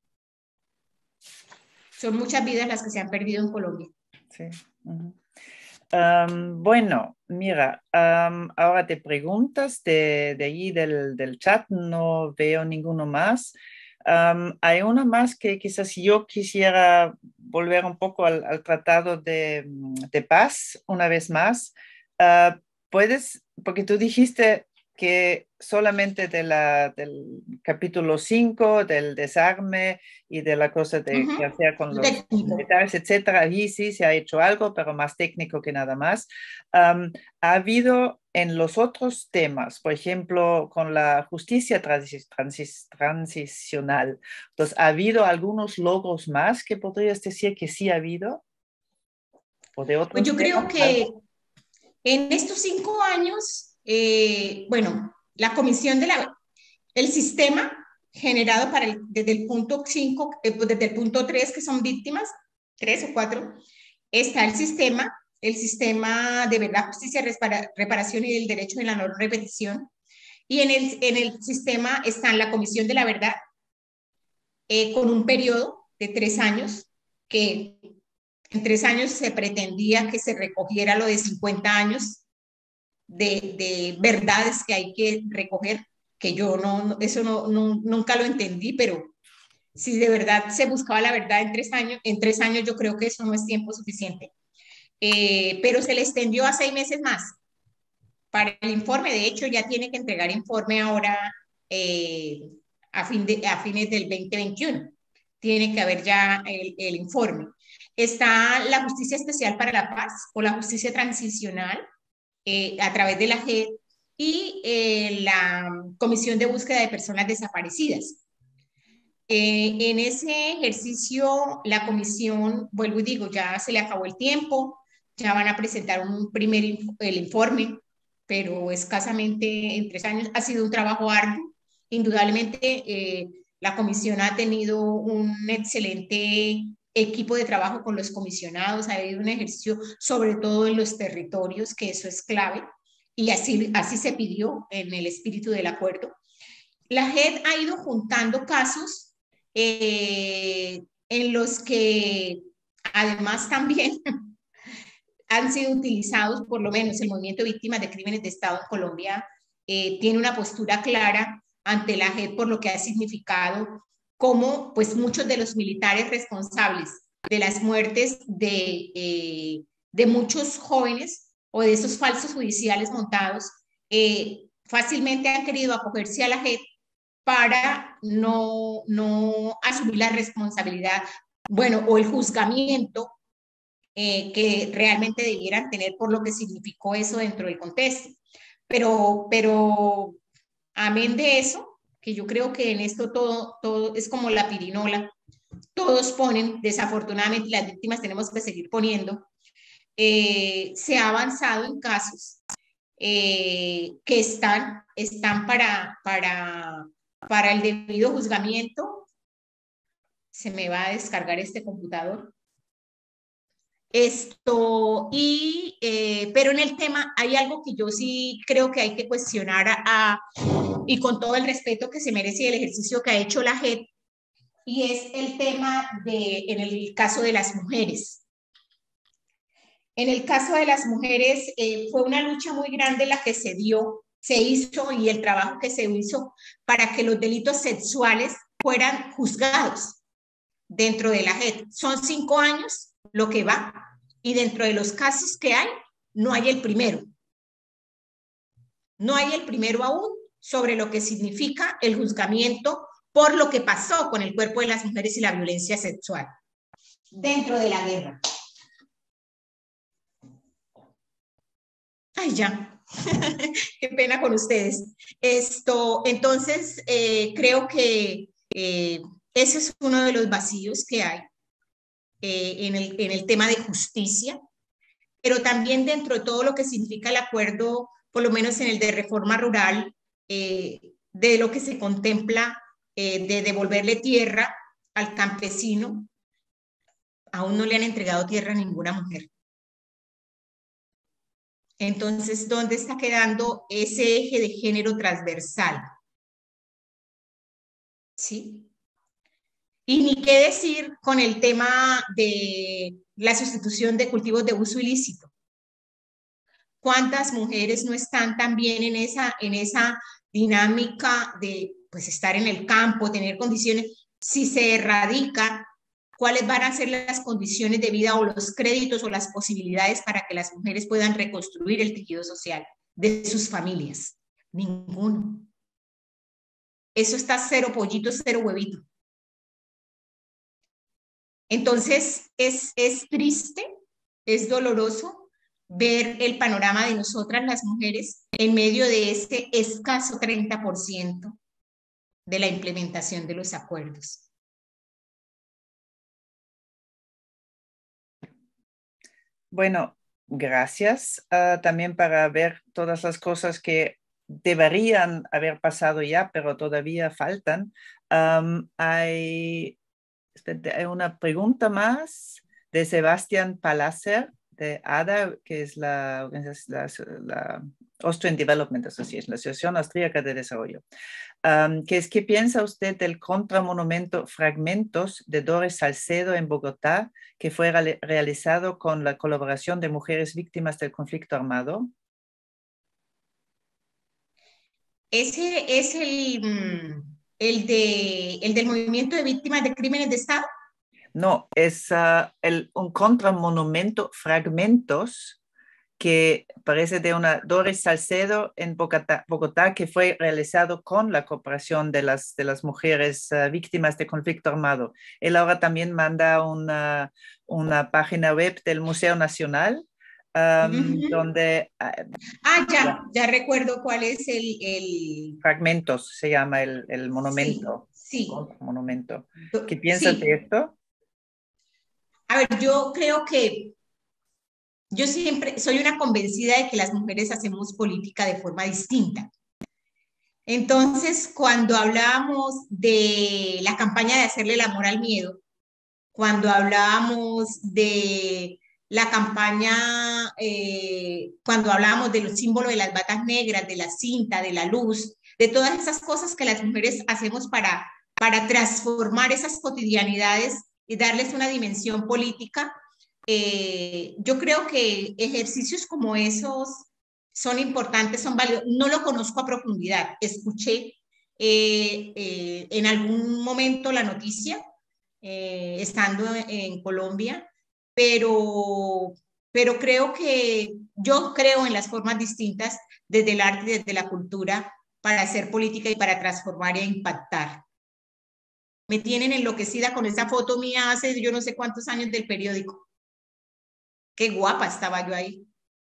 son muchas vidas las que se han perdido en Colombia. Sí. Uh-huh. Um, bueno, mira, um, ahora te preguntas de, de allí del, del chat, no veo ninguno más. Um, hay una más que quizás yo quisiera volver un poco al, al tratado de, de paz una vez más. Uh, puedes, porque tú dijiste que solamente de la, del capítulo cinco, del desarme y de la cosa de uh-huh. qué hacer con los técnico. militares, etcétera, ahí sí se ha hecho algo, pero más técnico que nada más. Um, ha habido en los otros temas, por ejemplo, con la justicia transi- transi- transicional, entonces, ¿ha habido algunos logros más que podrías decir que sí ha habido? ¿O de otros Pues yo creo temas? que en estos cinco años, eh, bueno, la comisión de la, el sistema generado para el, desde el punto cinco, eh, desde el punto tres, que son víctimas, tres o cuatro, está el sistema, el sistema de verdad, justicia, repara, reparación y del derecho de la no repetición. Y en el, en el sistema está la comisión de la verdad, eh, con un periodo de tres años, que en tres años se pretendía que se recogiera lo de cincuenta años de, de verdades que hay que recoger, que yo no, eso no, no, nunca lo entendí, pero si de verdad se buscaba la verdad en tres años, en tres años yo creo que eso no es tiempo suficiente. Eh, pero se le extendió a seis meses más para el informe. De hecho, ya tiene que entregar informe ahora eh, a, fin de, a fines del veinte veintiuno. Tiene que haber ya el, el informe. Está la Justicia Especial para la Paz o la Justicia Transicional eh, a través de la J E D y eh, la Comisión de Búsqueda de Personas Desaparecidas. Eh, en ese ejercicio, la comisión, vuelvo y digo, ya se le acabó el tiempo, ya van a presentar un primer el informe, pero escasamente en tres años. Ha sido un trabajo arduo. Indudablemente, eh, la comisión ha tenido un excelente equipo de trabajo con los comisionados, ha habido un ejercicio sobre todo en los territorios, que eso es clave, y así, así se pidió en el espíritu del acuerdo. La J E D ha ido juntando casos eh, en los que además también han sido utilizados, por lo menos el movimiento de víctimas de crímenes de Estado en Colombia eh, tiene una postura clara ante la J E D por lo que ha significado, como pues muchos de los militares responsables de las muertes de, eh, de muchos jóvenes o de esos falsos judiciales montados, eh, fácilmente han querido acogerse a la J E D para no, no asumir la responsabilidad, bueno, o el juzgamiento eh, que realmente debieran tener por lo que significó eso dentro del contexto. Pero, pero amén de eso, que yo creo que en esto todo, todo es como la pirinola, todos ponen, desafortunadamente las víctimas tenemos que seguir poniendo, eh, se ha avanzado en casos eh, que están, están para, para, para el debido juzgamiento. Se me va a descargar este computador. Esto, y, eh, pero en el tema hay algo que yo sí creo que hay que cuestionar a, a, y con todo el respeto que se merece el ejercicio que ha hecho la J E D, y es el tema de, en el caso de las mujeres. En el caso de las mujeres eh, fue una lucha muy grande la que se dio, se hizo, y el trabajo que se hizo para que los delitos sexuales fueran juzgados dentro de la J E D. Son cinco años lo que va, y dentro de los casos que hay, no hay el primero. No hay el primero aún sobre lo que significa el juzgamiento por lo que pasó con el cuerpo de las mujeres y la violencia sexual dentro de la guerra. Ay, ya. Qué pena con ustedes. Esto, entonces, eh, creo que eh, ese es uno de los vacíos que hay eh, en, el, en el tema de justicia, pero también dentro de todo lo que significa el acuerdo, por lo menos en el de reforma rural, eh, de lo que se contempla eh, de devolverle tierra al campesino. Aún no le han entregado tierra a ninguna mujer. Entonces, ¿dónde está quedando ese eje de género transversal? ¿Sí? Y ni qué decir con el tema de la sustitución de cultivos de uso ilícito. ¿Cuántas mujeres no están también en esa, en esa dinámica de pues, estar en el campo, tener condiciones? Si se erradica, ¿cuáles van a ser las condiciones de vida o los créditos o las posibilidades para que las mujeres puedan reconstruir el tejido social de sus familias? Ninguno. Eso está cero pollito, cero huevito. Entonces, es, es triste, es doloroso ver el panorama de nosotras las mujeres en medio de este escaso treinta por ciento de la implementación de los acuerdos. Bueno, gracias uh, también para ver todas las cosas que deberían haber pasado ya, pero todavía faltan. Um, hay, espérate, hay una pregunta más de Sebastián Palacer, de A D A, que es la, la, la Austrian Development Association, la Asociación Austríaca de Desarrollo, um, que es, ¿qué piensa usted del contramonumento Fragmentos de Doris Salcedo en Bogotá, que fue re realizado con la colaboración de mujeres víctimas del conflicto armado? Ese es el, el, de, el del movimiento de víctimas de crímenes de Estado. No, es uh, el, un contramonumento Fragmentos que parece de una Doris Salcedo en Bogotá, Bogotá, que fue realizado con la cooperación de las, de las mujeres uh, víctimas de conflicto armado. Él ahora también manda una, una página web del Museo Nacional, um, uh-huh. donde... Uh, ah, ya, ya recuerdo cuál es el... el... Fragmentos se llama el, el monumento. Sí, sí. Monumento. ¿Qué piensas sí. de esto? A ver, yo creo que yo siempre soy una convencida de que las mujeres hacemos política de forma distinta. Entonces, cuando hablábamos de la campaña de hacerle el amor al miedo, cuando hablábamos de la campaña, eh, cuando hablábamos de los símbolos de las batas negras, de la cinta, de la luz, de todas esas cosas que las mujeres hacemos para, para transformar esas cotidianidades y darles una dimensión política, eh, yo creo que ejercicios como esos son importantes, son válidos. No lo conozco a profundidad. Escuché eh, eh, en algún momento la noticia, eh, estando en, en Colombia, pero, pero creo que yo creo en las formas distintas desde el arte y desde la cultura para hacer política y para transformar e impactar. Me tienen enloquecida con esa foto mía hace yo no sé cuántos años del periódico. Qué guapa estaba yo ahí.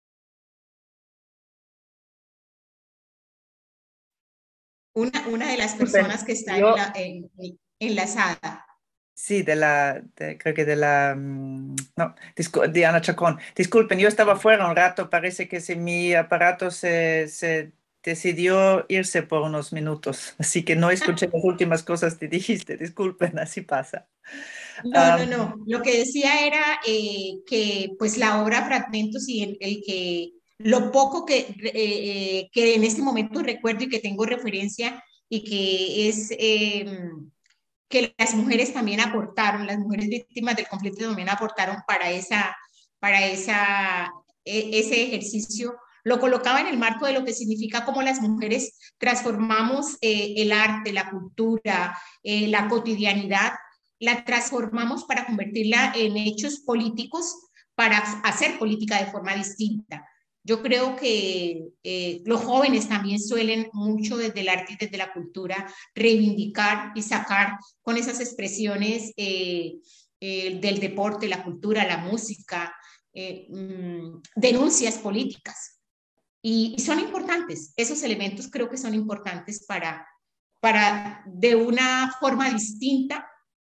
Una, una de las personas que está yo, en la, en, enlazada. Sí, de la, de, creo que de la, no, de Ana Chacón. Disculpen, yo estaba fuera un rato, parece que si mi aparato se, se decidió irse por unos minutos, así que no escuché las últimas cosas que dijiste, disculpen, así pasa. No, um, no, no, lo que decía era eh, que pues la obra Fragmentos y el, el que, lo poco que, eh, que en este momento recuerdo y que tengo referencia y que es... Eh, que las mujeres también aportaron, las mujeres víctimas del conflicto también aportaron para, esa, para esa, ese ejercicio, lo colocaba en el marco de lo que significa cómo las mujeres transformamos eh, el arte, la cultura, eh, la cotidianidad, la transformamos para convertirla en hechos políticos, para hacer política de forma distinta. Yo creo que eh, los jóvenes también suelen mucho desde el arte y desde la cultura reivindicar y sacar con esas expresiones eh, eh, del deporte, la cultura, la música, eh, mmm, denuncias políticas. Y, y son importantes, esos elementos creo que son importantes para, para de una forma distinta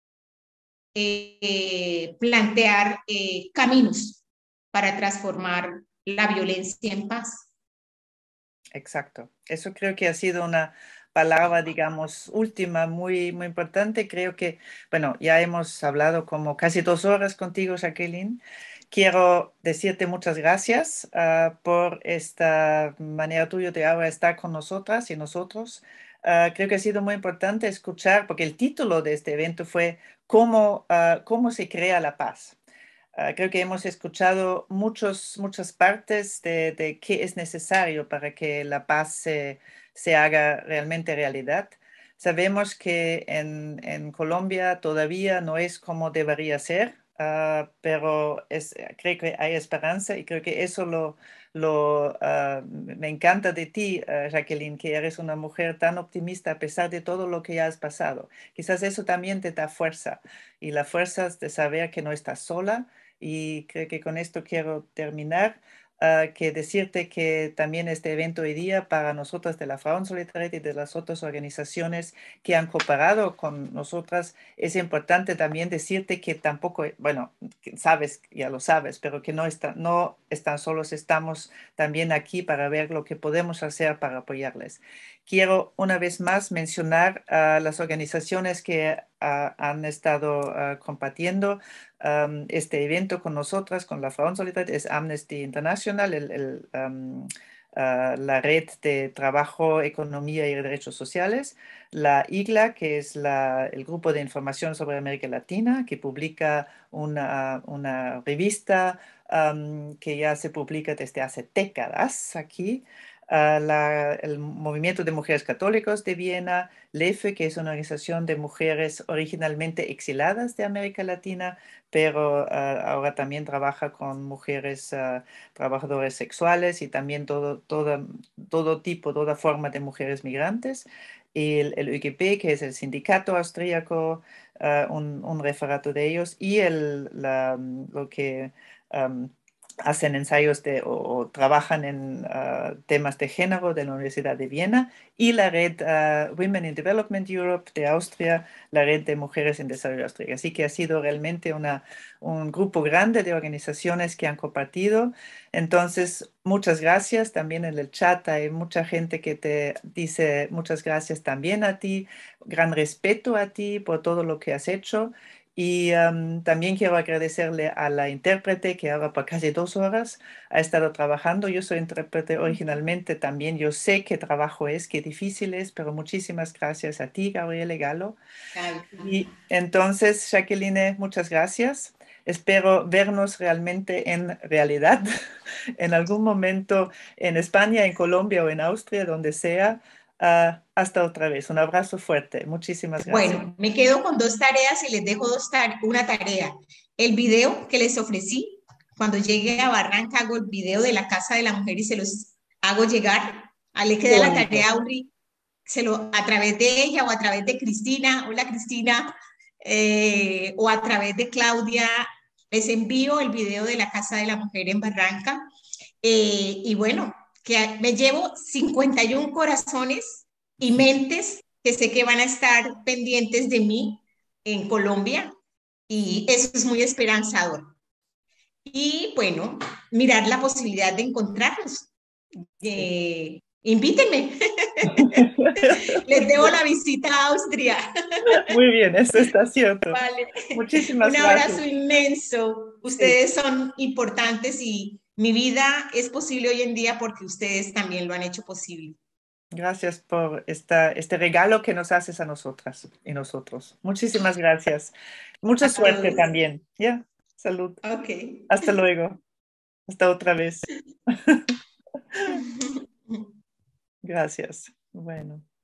eh, plantear eh, caminos para transformar la violencia en paz. Exacto. Eso creo que ha sido una palabra, digamos, última, muy, muy importante. Creo que, bueno, ya hemos hablado como casi dos horas contigo, Jacqueline. Quiero decirte muchas gracias uh, por esta manera tuya de ahora estar con nosotras y nosotros. Uh, creo que ha sido muy importante escuchar, porque el título de este evento fue ¿Cómo, uh, cómo se crea la paz? Uh, creo que hemos escuchado muchos, muchas partes de, de qué es necesario para que la paz se, se haga realmente realidad. Sabemos que en, en Colombia todavía no es como debería ser, uh, pero es, creo que hay esperanza y creo que eso lo, lo, uh, me encanta de ti, uh, Jacqueline, que eres una mujer tan optimista a pesar de todo lo que ya has pasado. Quizás eso también te da fuerza y la fuerza de saber que no estás sola. Y creo que con esto quiero terminar. uh, que decirte que también este evento hoy día para nosotras de la Frauensolidarität y de las otras organizaciones que han cooperado con nosotras, es importante también decirte que tampoco, bueno, sabes, ya lo sabes, pero que no, está, no están solos, estamos también aquí para ver lo que podemos hacer para apoyarles. Quiero una vez más mencionar a las organizaciones que uh, han estado uh, compartiendo um, este evento con nosotras, con la Frauensolidarität. Es Amnesty International, el, el, um, uh, la Red de Trabajo, Economía y Derechos Sociales, la I G L A, que es la, el Grupo de Información sobre América Latina, que publica una, una revista um, que ya se publica desde hace décadas aquí. Uh, la, el Movimiento de Mujeres Católicas de Viena, L E F E, que es una organización de mujeres originalmente exiladas de América Latina, pero uh, ahora también trabaja con mujeres uh, trabajadoras sexuales y también todo, todo, todo tipo, toda forma de mujeres migrantes. Y el, el U G P, que es el sindicato austríaco, uh, un, un referato de ellos, y el, la, lo que... Um, hacen ensayos de, o, o trabajan en uh, temas de género de la Universidad de Viena, y la red uh, Women in Development Europe de Austria, la red de mujeres en desarrollo austríaca. Así que ha sido realmente una, un grupo grande de organizaciones que han compartido. Entonces, muchas gracias. También en el chat hay mucha gente que te dice muchas gracias también a ti, gran respeto a ti por todo lo que has hecho. Y um, también quiero agradecerle a la intérprete que ahora por casi dos horas ha estado trabajando. Yo soy intérprete originalmente también. Yo sé qué trabajo es, qué difícil es, pero muchísimas gracias a ti, Gabriele Galo. Y entonces, Jacqueline, muchas gracias. Espero vernos realmente en realidad en algún momento en España, en Colombia o en Austria, donde sea. Uh, hasta otra vez. Un abrazo fuerte. Muchísimas gracias. Bueno, me quedo con dos tareas y les dejo dos tar una tarea. El video que les ofrecí, cuando llegue a Barranca hago el video de la Casa de la Mujer y se los hago llegar. A le queda la tarea a Uri, se lo, a través de ella o a través de Cristina. Hola Cristina. Eh, o a través de Claudia. Les envío el video de la Casa de la Mujer en Barranca. Eh, y bueno, que me llevo cincuenta y uno corazones y mentes que sé que van a estar pendientes de mí en Colombia, y eso es muy esperanzador. Y bueno, mirar la posibilidad de encontrarnos. Eh, invítenme. Les debo la visita a Austria. Muy bien, eso está cierto. Vale. Muchísimas Un gracias. abrazo inmenso. Ustedes sí. Son importantes y mi vida es posible hoy en día porque ustedes también lo han hecho posible. Gracias por esta, este regalo que nos haces a nosotras y nosotros. Muchísimas gracias. Mucha a suerte todos. También. Ya, yeah. Salud. Ok. Hasta luego. Hasta otra vez. Gracias. Bueno.